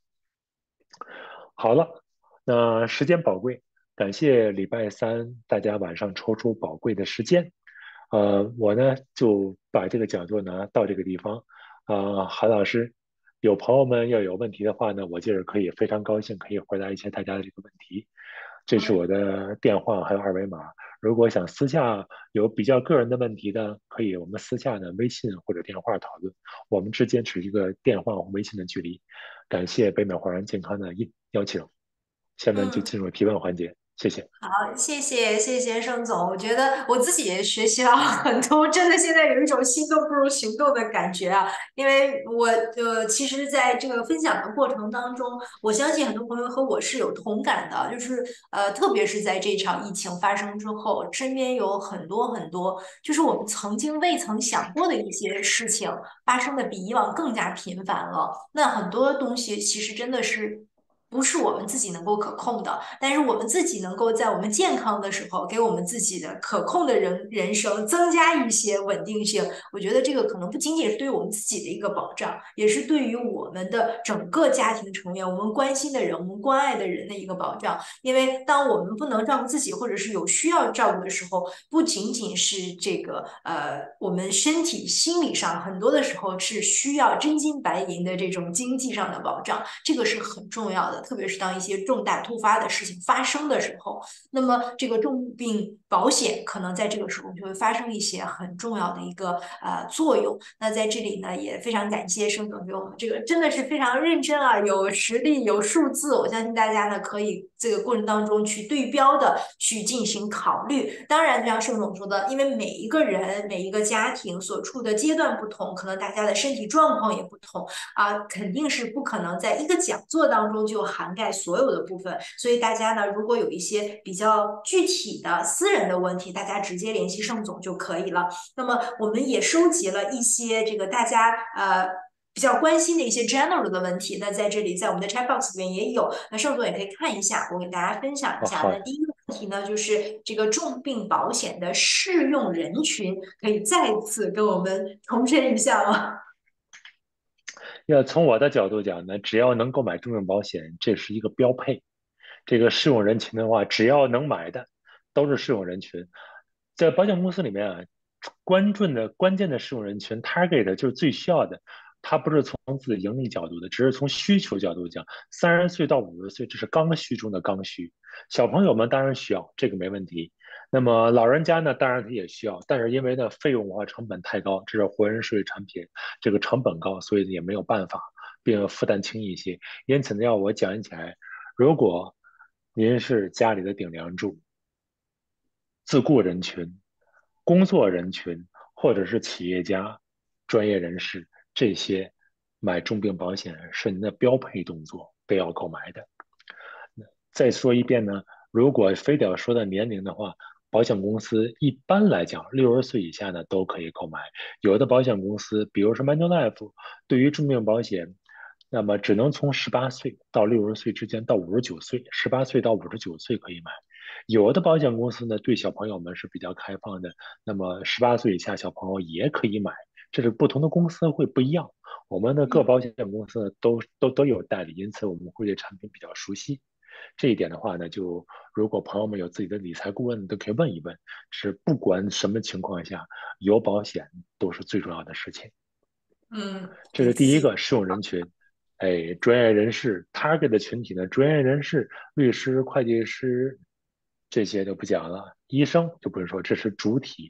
好了，那时间宝贵，感谢礼拜三大家晚上抽出宝贵的时间。呃，我呢就把这个讲座呢到这个地方。啊、韩老师，有朋友们要有问题的话呢，我就是可以非常高兴可以回答一些大家的这个问题。这是我的电话还有二维码，如果想私下有比较个人的问题呢，可以我们私下呢微信或者电话讨论，我们之间持一个电话和微信的距离。感谢北美华人健康的邀请，下面就嗯。 进入提问环节，谢谢。 好，谢谢谢谢盛总，我觉得我自己也学习了很多，真的现在有一种心动不如行动的感觉啊！因为我呃，其实在这个分享的过程当中，我相信很多朋友和我是有同感的，就是呃，特别是在这场疫情发生之后，身边有很多很多，就是我们曾经未曾想过的一些事情发生的比以往更加频繁了。那很多东西其实真的是。不是我们自己能够可控的，但是我们自己能够在我们健康的时候，给我们自己的可控的人人生增加一些稳定性。我觉得这个可能不仅仅是对于我们自己的一个保障，也是对于我们的整个家庭成员、我们关心的人、我们关爱的人的一个保障。因为当我们不能照顾自己，或者是有需要照顾的时候，不仅仅是这个呃，我们身体、心理上很多的时候是需要真金白银的这种经济上的保障。这个是很重要的，特别是当一些重大突发的事情发生的时候，那么这个重病保险可能在这个时候就会发生一些很重要的一个呃作用。那在这里呢，也非常感谢盛总给我们这个真的是非常认真啊，有实例有数字，我相信大家呢可以这个过程当中去对标的去进行考虑。当然，就像盛总说的，因为每一个人每一个家庭所处的阶段不同，可能大家的身体状况也不同。啊，肯定是不可能在一个讲座当中就涵盖所有的部分。所以大家呢，如果有一些比较具体的私人的问题，大家直接联系盛总就可以了。那么我们也收集了一些这个大家呃。比较关心的一些 general 的问题，那在这里，在我们的 chat box 里面也有，那盛总也可以看一下，我给大家分享一啊， 下。 好的。 那第一个问题呢，就是这个重病保险的适用人群，可以再次跟我们重申一下吗？ 要从我的角度讲呢，只要能购买重病保险，这是一个标配。这个适用人群的话，只要能买的都是适用人群。在保险公司里面啊，关注的关键的适用人群，target 的就是最需要的。它不是从自己盈利角度的，只是从需求角度讲。三十岁到五十岁，这是刚需中的刚需。小朋友们当然需要，这个没问题。那么老人家呢，当然他也需要，但是因为呢费用的话成本太高，这是活人税产品，这个成本高，所以也没有办法，并负担轻一些。因此呢，要我讲起来，如果您是家里的顶梁柱、自雇人群、工作人群，或者是企业家、专业人士，这些买重病保险是您的标配动作，都要购买的。再说一遍呢，如果非得要说到年龄的话，保险公司一般来讲，六十岁以下呢都可以购买。有的保险公司，比如说 Manulife，对于重病保险，那么只能从十八岁到六十岁之间到五十九岁，十八岁到五十九岁可以买。有的保险公司呢，对小朋友们是比较开放的，那么十八岁以下小朋友也可以买。这是不同的公司会不一样。我们的各保险公司呢都都都有代理，因此我们会对产品比较熟悉。这一点的话呢，就如果朋友们有自己的理财顾问，都可以问一问。是不管什么情况下，有保险都是最重要的事情。 嗯， 这是第一理解。 个适用人群。哎，专业人士，target 的群体呢，专业人士、律师、会计师这些就不讲了，医生就不用说，这是主体。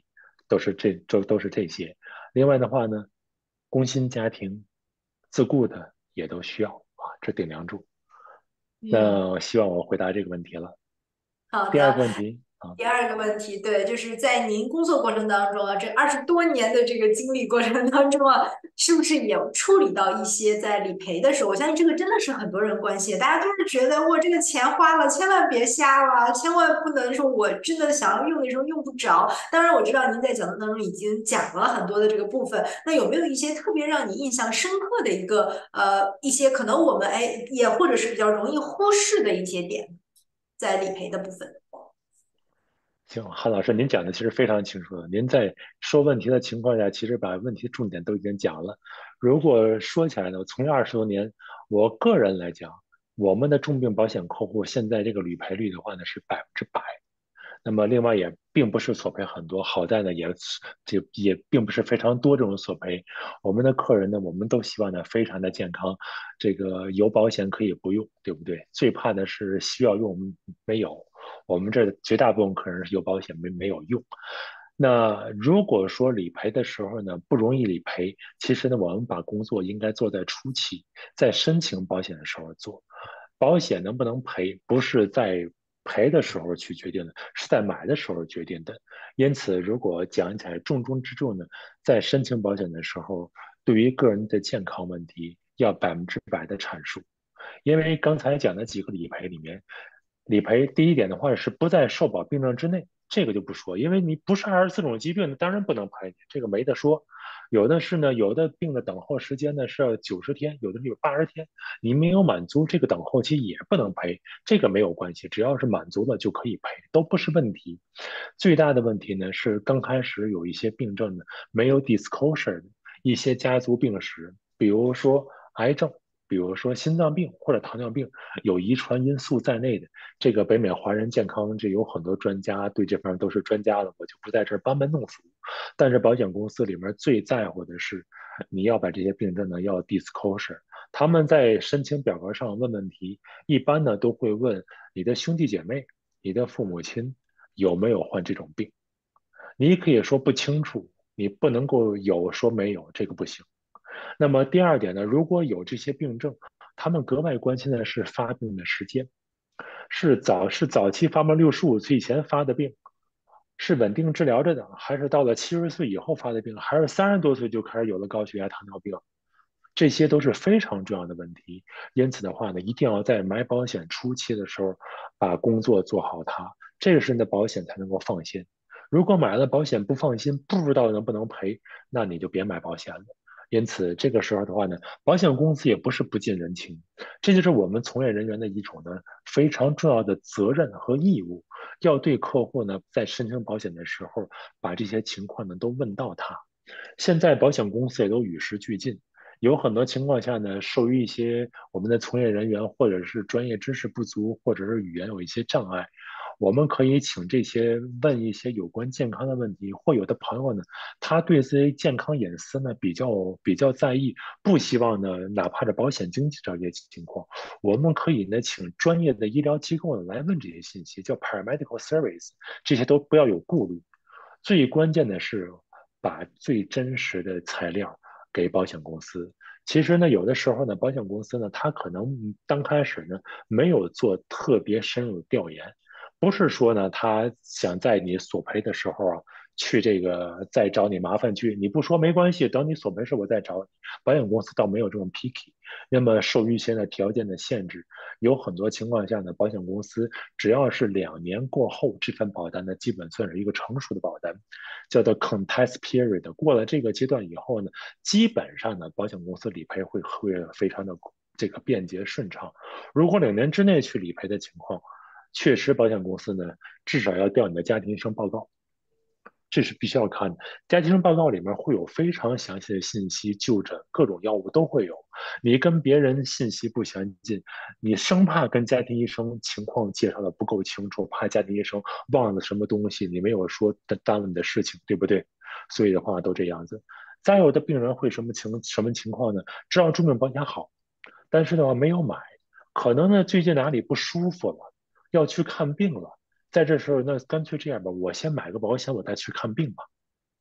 都是这都都是这些。另外的话呢，工薪家庭自雇的也都需要啊，这顶梁柱。 嗯， 那希望我回答这个问题了。第二好的。 个问题啊， 第二个问题，对，就是在您工作过程当中啊，这二十多年的这个经历过程当中啊，是不是也处理到一些在理赔的时候？我相信这个真的是很多人关心，大家都是觉得我这个钱花了，千万别瞎了，千万不能说我真的想要用的时候用不着。当然，我知道您在讲座当中已经讲了很多的这个部分，那有没有一些特别让你印象深刻的一个呃一些可能我们哎也或者是比较容易忽视的一些点，在理赔的部分？ 行，韩老师，您讲的其实非常清楚了。您在说问题的情况下，其实把问题的重点都已经讲了。如果说起来呢，从业二十多年，我个人来讲，我们的重病保险客户现在这个理赔率的话呢是百分之百。那么另外也并不是索赔很多，好在呢也就也并不是非常多这种索赔。我们的客人呢，我们都希望呢非常的健康，这个有保险可以不用，对不对？最怕的是需要用没有。我们这绝大部分客人是有保险没没有用。那如果说理赔的时候呢，不容易理赔，其实呢，我们把工作应该做在初期，在申请保险的时候做。保险能不能赔，不是在赔的时候去决定的，是在买的时候决定的。因此，如果讲起来重中之重呢，在申请保险的时候，对于个人的健康问题要百分之百的阐述。因为刚才讲的几个理赔里面，理赔第一点的话是不在受保病症之内，这个就不说，因为你不是二十四种疾病，当然不能赔你，这个没得说。有的是呢，有的病的等候时间呢是要九十天，有的是有八十天，你没有满足这个等候期也不能赔，这个没有关系，只要是满足了就可以赔，都不是问题。最大的问题呢是刚开始有一些病症呢没有 disclosure 的一些家族病史，比如说癌症。比如说心脏病或者糖尿病，有遗传因素在内的，这个北美华人健康这有很多专家对这方面都是专家了，我就不在这儿班门弄斧。但是保险公司里面最在乎的是，你要把这些病症呢要 disclosure。他们在申请表格上问问题，一般呢都会问你的兄弟姐妹、你的父母亲有没有患这种病。你可以说不清楚，你不能够有说没有，这个不行。那么第二点呢，如果有这些病症，他们格外关心的是发病的时间，是早是早期发病六十五岁以前发的病，是稳定治疗着的，还是到了七十岁以后发的病，还是三十多岁就开始有了高血压、糖尿病？这些都是非常重要的问题。因此的话呢，一定要在买保险初期的时候把工作做好它，这个时候你的保险才能够放心。如果买了保险不放心，不知道能不能赔，那你就别买保险了。因此，这个时候的话呢，保险公司也不是不近人情，这就是我们从业人员的一种呢非常重要的责任和义务，要对客户呢在申请保险的时候，把这些情况呢都问到他。现在保险公司也都与时俱进，有很多情况下呢，受于一些我们的从业人员或者是专业知识不足，或者是语言有一些障碍，我们可以请这些问一些有关健康的问题，或有的朋友呢，他对自己健康隐私呢比较比较在意，不希望呢，哪怕是保险经纪这些情况，我们可以呢请专业的医疗机构来问这些信息，叫 paramedical service，这些都不要有顾虑。最关键的是把最真实的材料给保险公司。其实呢，有的时候呢，保险公司呢，它可能刚开始呢没有做特别深入的调研，不是说呢，他想在你索赔的时候啊，去这个再找你麻烦去，你不说没关系，等你索赔时我再找你。保险公司倒没有这种 picky，那么受于现在条件的限制，有很多情况下呢，保险公司只要是两年过后，这份保单呢，基本算是一个成熟的保单，叫做 contest period。过了这个阶段以后呢，基本上呢，保险公司理赔会会非常的这个便捷顺畅。如果两年之内去理赔的情况，确实保险公司呢至少要调你的家庭医生报告，这是必须要看的。家庭医生报告里面会有非常详细的信息，就诊各种药物都会有。你跟别人信息不相近，你生怕跟家庭医生情况介绍的不够清楚，怕家庭医生忘了什么东西，你没有说耽误你的事情，对不对？所以的话都这样子。再有的病人会什么情什么情况呢？知道重病保险好，但是的话没有买，可能呢最近哪里不舒服了，要去看病了。在这时候，那干脆这样吧，我先买个保险，我再去看病吧。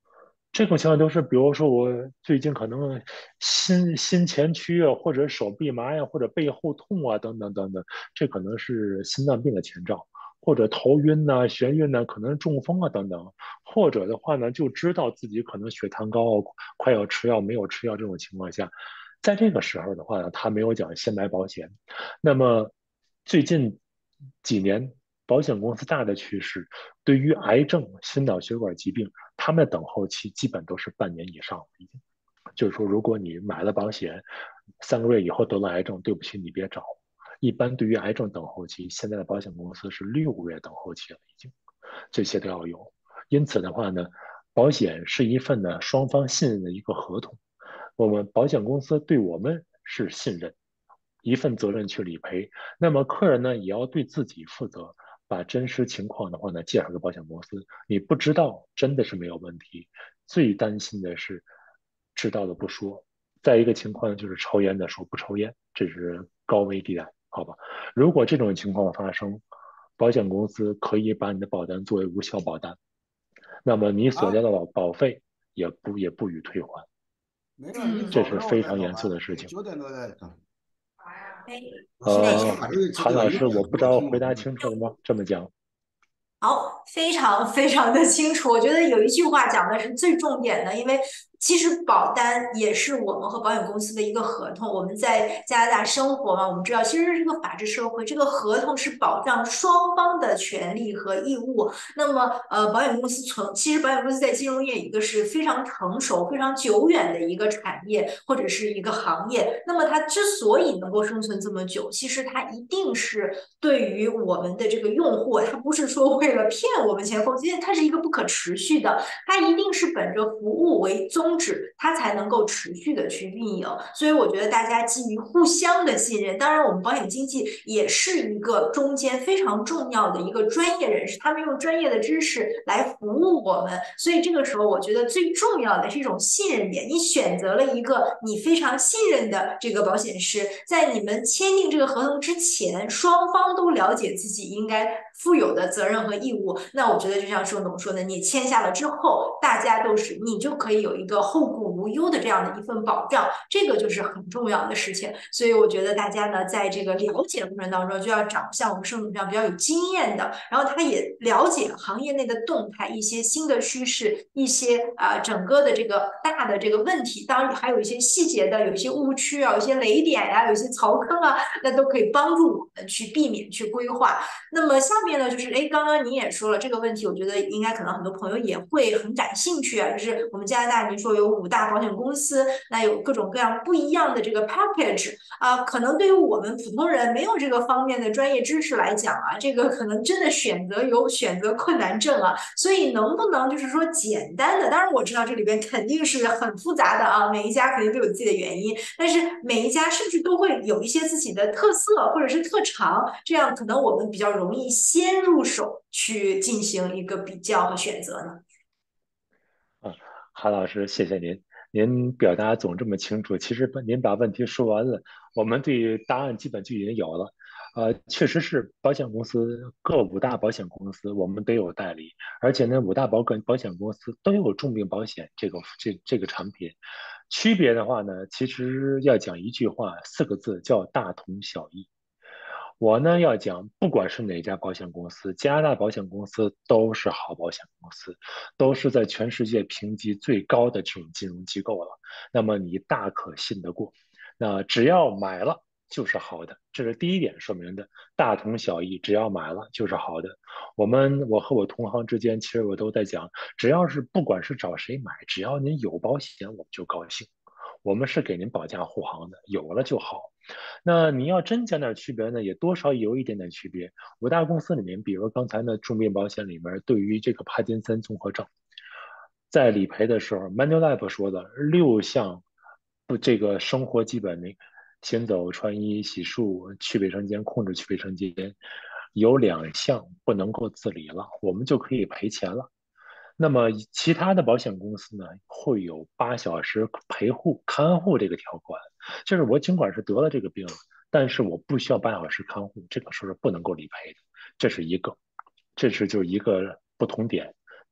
这种情况都是，比如说我最近可能心心前区啊，或者手臂麻呀，或者背后痛啊，等等等等，这可能是心脏病的前兆，或者头晕呐、眩晕呐、可能是中风啊等等，或者的话呢，就知道自己可能血糖高，快要吃药没有吃药这种情况下，在这个时候的话呢，他没有讲先买保险，那么最近几年保险公司大的趋势，对于癌症、心脑血管疾病。他们的等候期基本都是半年以上了，已经。就是说，如果你买了保险，三个月以后得了癌症，对不起，你别找。一般对于癌症等候期，现在的保险公司是六个月等候期了，已经，这些都要有。因此的话呢，保险是一份呢双方信任的一个合同，我们保险公司对我们是信任，一份责任去理赔。那么客人呢也要对自己负责，把真实情况的话呢介绍给保险公司。你不知道真的是没有问题，最担心的是知道了不说。再一个情况就是抽烟的说不抽烟，这是高危地带，好吧？如果这种情况发生，保险公司可以把你的保单作为无效保单，那么你所交啊， 的保保费也不也不予退还， 没有，你嗯， 这是早点我非常严肃再走吧， 的事情。 九点多再走。 哎， 我现在哎， 先呃， 把这个这韩老师， 个一会儿我不知给我听完。 道回答清楚了吗？这么讲。 好，非常非常的清楚。我觉得有一句话讲的是最重点的，因为其实保单也是我们和保险公司的一个合同。我们在加拿大生活嘛，我们知道其实是个法治社会，这个合同是保障双方的权利和义务。那么，呃，保险公司从其实保险公司在金融业一个是非常成熟、非常久远的一个产业或者是一个行业。那么它之所以能够生存这么久，其实它一定是对于我们的这个用户，它不是说为了骗我们钱，否则它是一个不可持续的，它一定是本着服务为宗旨，它才能够持续的去运营。所以我觉得大家基于互相的信任，当然我们保险经纪也是一个中间非常重要的一个专业人士，他们用专业的知识来服务我们。所以这个时候，我觉得最重要的是一种信任点。你选择了一个你非常信任的这个保险师，在你们签订这个合同之前，双方都了解自己应该负有的责任和义务。那我觉得就像盛总说的，你签下了之后，大家都是你就可以有一个后顾无忧的这样的一份保障，这个就是很重要的事情。所以我觉得大家呢，在这个了解过程当中，就要找像我们盛总这样比较有经验的，然后他也了解行业内的动态、一些新的趋势、一些啊、呃、整个的这个大的这个问题，当然还有一些细节的，有一些误区啊，有一些雷点呀、啊，有一些槽坑啊，那都可以帮助我们去避免、去规划。那么下面呢，就是哎，刚刚您也说了这个问题，我觉得应该可能很多朋友也会很感兴趣啊，就是我们加拿大，您说有五大保险公司，那有各种各样不一样的这个 package 啊，可能对于我们普通人没有这个方面的专业知识来讲啊，这个可能真的选择有选择困难症啊，所以能不能就是说简单的，当然我知道这里边肯定是很复杂的啊，每一家肯定都有自己的原因，但是每一家是不是都会有一些自己的特色或者是特长，这样可能我们比较容易先入手去进行一个比较和选择呢？ 啊，韩老师，谢谢您，您表达总这么清楚。其实您把问题说完了，我们对答案基本就已经有了。呃，确实是保险公司各五大保险公司我们都有代理，而且呢，五大保险保险公司都有重病保险这个这这个产品。区别的话呢，其实要讲一句话，四个字叫大同小异。我呢要讲，不管是哪家保险公司，加拿大保险公司都是好保险公司，都是在全世界评级最高的这种金融机构了。那么你大可信得过，那只要买了就是好的，这是第一点说明的，大同小异，只要买了就是好的。我们我和我同行之间，其实我都在讲，只要是不管是找谁买，只要您有保险，我们就高兴。我们是给您保驾护航的，有了就好。那你要真讲点区别呢，也多少有一点点区别。五大公司里面，比如刚才的重病保险里面，对于这个帕金森综合症，在理赔的时候，Manulife 说的六项不这个生活基本的行走、穿衣、洗漱、去卫生间、控制去卫生间，有两项不能够自理了，我们就可以赔钱了。那么其他的保险公司呢，会有八小时陪护看护这个条款，就是我尽管是得了这个病，但是我不需要八小时看护，这个时候是不能够理赔的，这是一个，这是就一个不同点。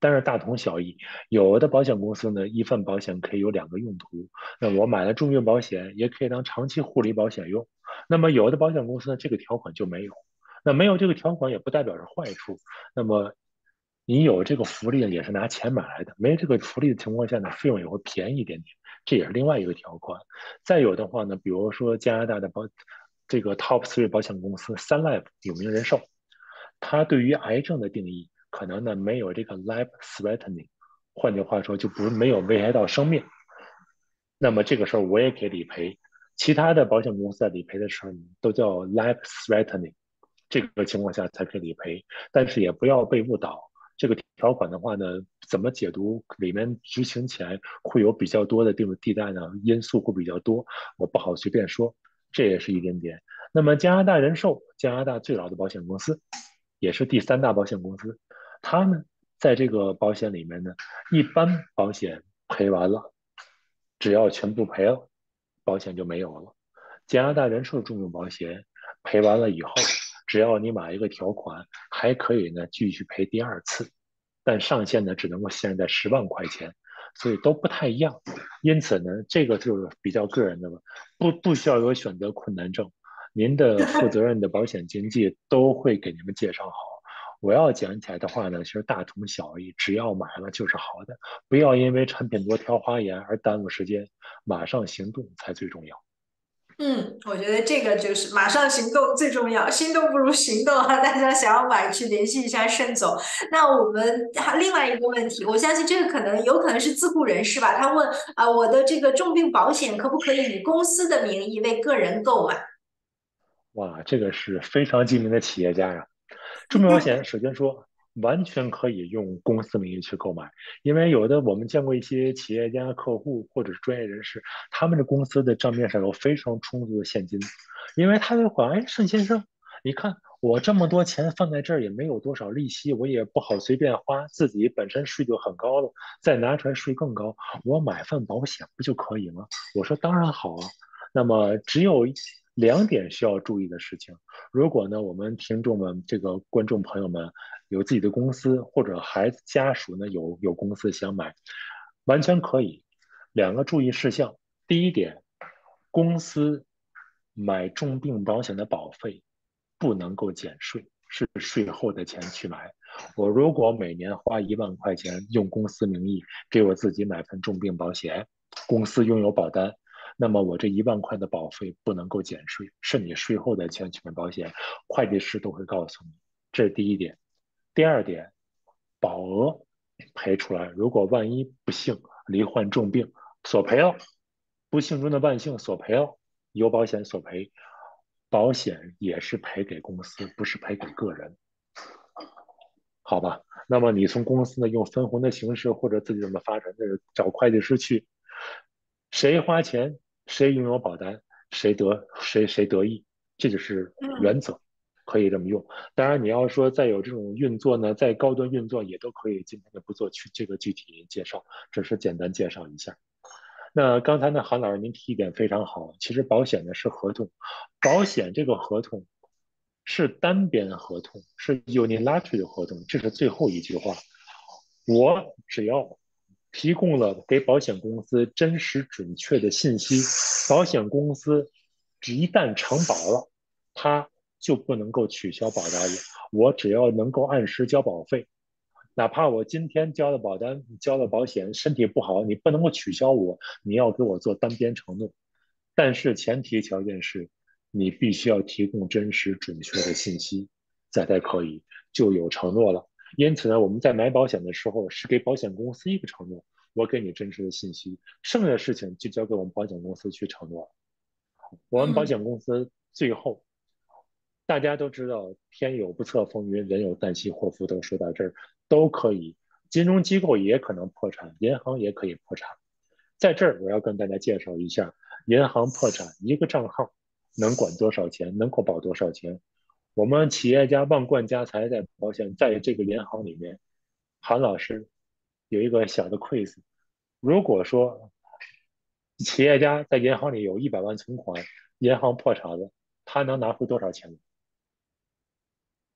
但是大同小异。有的保险公司呢，一份保险可以有两个用途，那我买了重病保险也可以当长期护理保险用。那么有的保险公司呢，这个条款就没有。那没有这个条款也不代表着坏处。那么你有这个福利也是拿钱买来的，没这个福利的情况下呢，费用也会便宜一点点，这也是另外一个条款。再有的话呢，比如说加拿大的保这个 Top Three 保险公司 Sun Life 有名人寿，它对于癌症的定义可能呢没有这个 life threatening，换句话说就不没有危害到生命。那么这个时候我也可以理赔。其他的保险公司在理赔的时候都叫 life threatening，这个情况下才可以理赔。但是也不要被误导，这个条款的话呢，怎么解读里面执行起来会有比较多的这种地带呢，因素会比较多，我不好随便说，这也是一点点。那么加拿大人寿，加拿大最老的保险公司，也是第三大保险公司，它呢在这个保险里面呢，一般保险赔完了，只要全部赔了，保险就没有了。加拿大人寿重病保险赔完了以后，只要你买一个条款，还可以呢继续赔第二次，但上限呢只能够限制在十万块钱，所以都不太一样。因此呢，这个就是比较个人的了，不不需要有选择困难症，您的负责任的保险经纪都会给你们介绍好。我要讲起来的话呢，其实大同小异，只要买了就是好的，不要因为产品多挑花眼而耽误时间，马上行动才最重要。 嗯，我觉得这个就是马上行动最重要，心动不如行动啊！大家想要买去联系一下盛总。那我们还另外一个问题，我相信这个可能有可能是自雇人士吧？他问啊、我的这个重病保险可不可以以公司的名义为个人购买？ 哇，这个是非常精明的企业家呀！重病保险首先说完全可以用公司名义去购买，因为有的我们见过一些企业家、客户或者是专业人士，他们的公司的账面上有非常充足的现金，因为他会管，哎，盛先生，你看我这么多钱放在这儿也没有多少利息，我也不好随便花，自己本身税就很高了，再拿出来税更高，我买份保险不就可以吗？我说当然好啊。那么只有两点需要注意的事情。如果呢，我们听众们、这个观众朋友们有自己的公司，或者孩子家属呢有有公司想买，完全可以。两个注意事项：第一点，公司买重病保险的保费不能够减税，是税后的钱去买。我如果每年花一万块钱用公司名义给我自己买份重病保险，公司拥有保单，那么我这一万块的保费不能够减税，是你税后的钱去买保险，会计师都会告诉你，这是第一点。第二点，保额赔出来，如果万一不幸罹患重病，索赔了，不幸中的万幸索赔了，有保险索赔，保险也是赔给公司，不是赔给个人，好吧？那么你从公司呢用分红的形式或者自己怎么发展，那是找会计师去，谁花钱谁拥有保单，谁得谁谁得益，这就是嗯。 原则，可以这么用。当然，你要说再有这种运作呢，再高端运作也都可以，今天就不做去这个具体介绍，只是简单介绍一下。那刚才呢，韩老师您提一点非常好，其实保险呢是合同，保险这个合同是单边合同，是 unilateral 的合同，这是最后一句话。我只要提供了给保险公司真实准确的信息，保险公司一旦承保了，它就不能够取消保单了。我只要能够按时交保费，哪怕我今天交了保单、交了保险，身体不好，你不能够取消我，你要给我做单边承诺。但是前提条件是你必须要提供真实准确的信息，再才可以就有承诺了。因此呢，我们在买保险的时候是给保险公司一个承诺，我给你真实的信息，剩下的事情就交给我们保险公司去承诺。我们保嗯。 险公司最后，大家都知道天有不测风云，人有旦夕祸福，都说到这儿，都可以，金融机构也可能破产，银行也可以破产。在这儿我要跟大家介绍一下，银行破产一个账号能管多少钱，能够保多少钱。我们企业家万贯家财在保险，在这个银行里面，韩老师有一个小的 quiz，如果说企业家在银行里有一百万存款，银行破产了，他能拿回多少钱？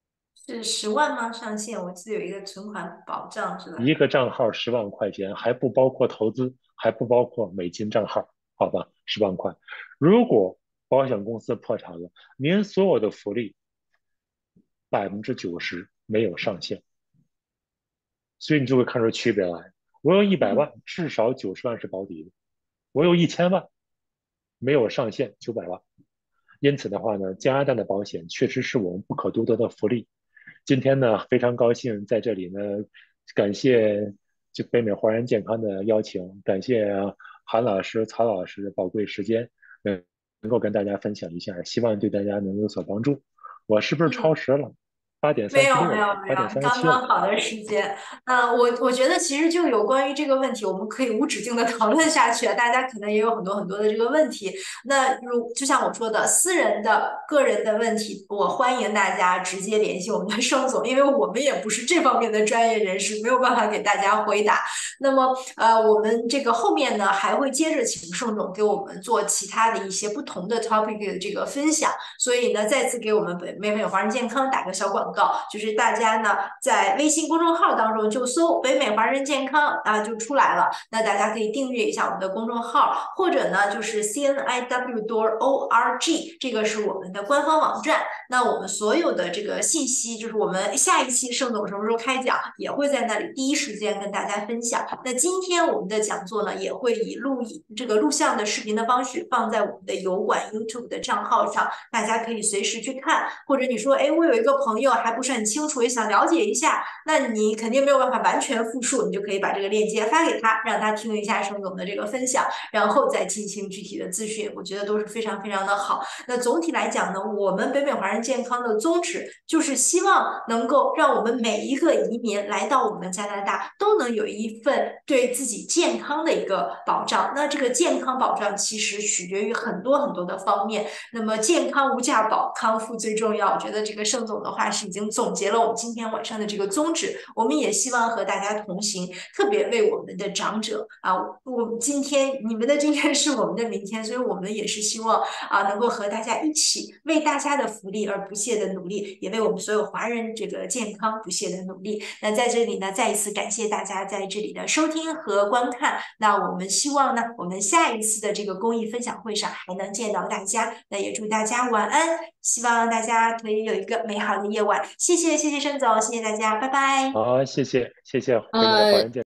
是十万吗？上限？我记得有一个存款保障是吧？ 一个账号十万块钱，还不包括投资，还不包括美金账号，好吧，十万块。如果保险公司破产了，您所有的福利百分之九十没有上限，所以你就会看出区别来。我有一百嗯万，至少九十万是保底的；我有一千万，没有上限，九百万。因此的话呢，加拿大的保险确实是我们不可多得的福利。今天呢，非常高兴在这里呢，感谢就北美华人健康的邀请，感谢韩老师、曹老师的宝贵时间，嗯，能够跟大家分享一下，希望对大家能有所帮助。我是不是超嗯。 时了？八点没有三十六了， 没有没有， 八点三十刚七了。 刚好的时间。呃，我我觉得其实就有关于这个问题，我们可以无止境的讨论下去啊。大家可能也有很多很多的这个问题。那如就像我说的，私人的、个人的问题，我欢迎大家直接联系我们的盛总，因为我们也不是这方面的专业人士，没有办法给大家回答。那么呃，我们这个后面呢还会接着请盛总给我们做其他的一些不同的 topic 的这个分享。所以呢，再次给我们北美美华人健康打个小广告，就是大家呢在微信公众号当中就搜“北美华人健康”啊就出来了。那大家可以订阅一下我们的公众号，或者呢就是 C N I W 点 O R G， 这个是我们的官方网站。那我们所有的这个信息，就是我们下一期盛总什么时候开讲，也会在那里第一时间跟大家分享。那今天我们的讲座呢，也会以录影这个录像的视频的方式放在我们的油管 YouTube 的账号上，大家可以随时去看。或者你说，哎，我有一个朋友还不是很清楚，也想了解一下，那你肯定没有办法完全复述，你就可以把这个链接发给他，让他听一下盛总的这个分享，然后再进行具体的咨询，我觉得都是非常非常的好。那总体来讲呢，我们北美华人健康的宗旨就是希望能够让我们每一个移民来到我们加拿大都能有一份对自己健康的一个保障。那这个健康保障其实取决于很多很多的方面。那么健康无价宝，康复最重要。我觉得这个盛总的话是已经总结了我们今天晚上的这个宗旨。我们也希望和大家同行，特别为我们的长者啊，我们今天你们的今天是我们的明天，所以我们也是希望啊，能够和大家一起为大家的福利而不懈的努力，也为我们所有华人这个健康不懈的努力。那在这里呢，再一次感谢大家在这里的收听和观看。那我们希望呢，我们下一次的这个公益分享会上还能见到大家。那也祝大家晚安，希望大家可以有一个美好的夜晚。谢谢，谢谢盛总，谢谢大家，拜拜。 好，谢谢，谢谢北美华呃， 人健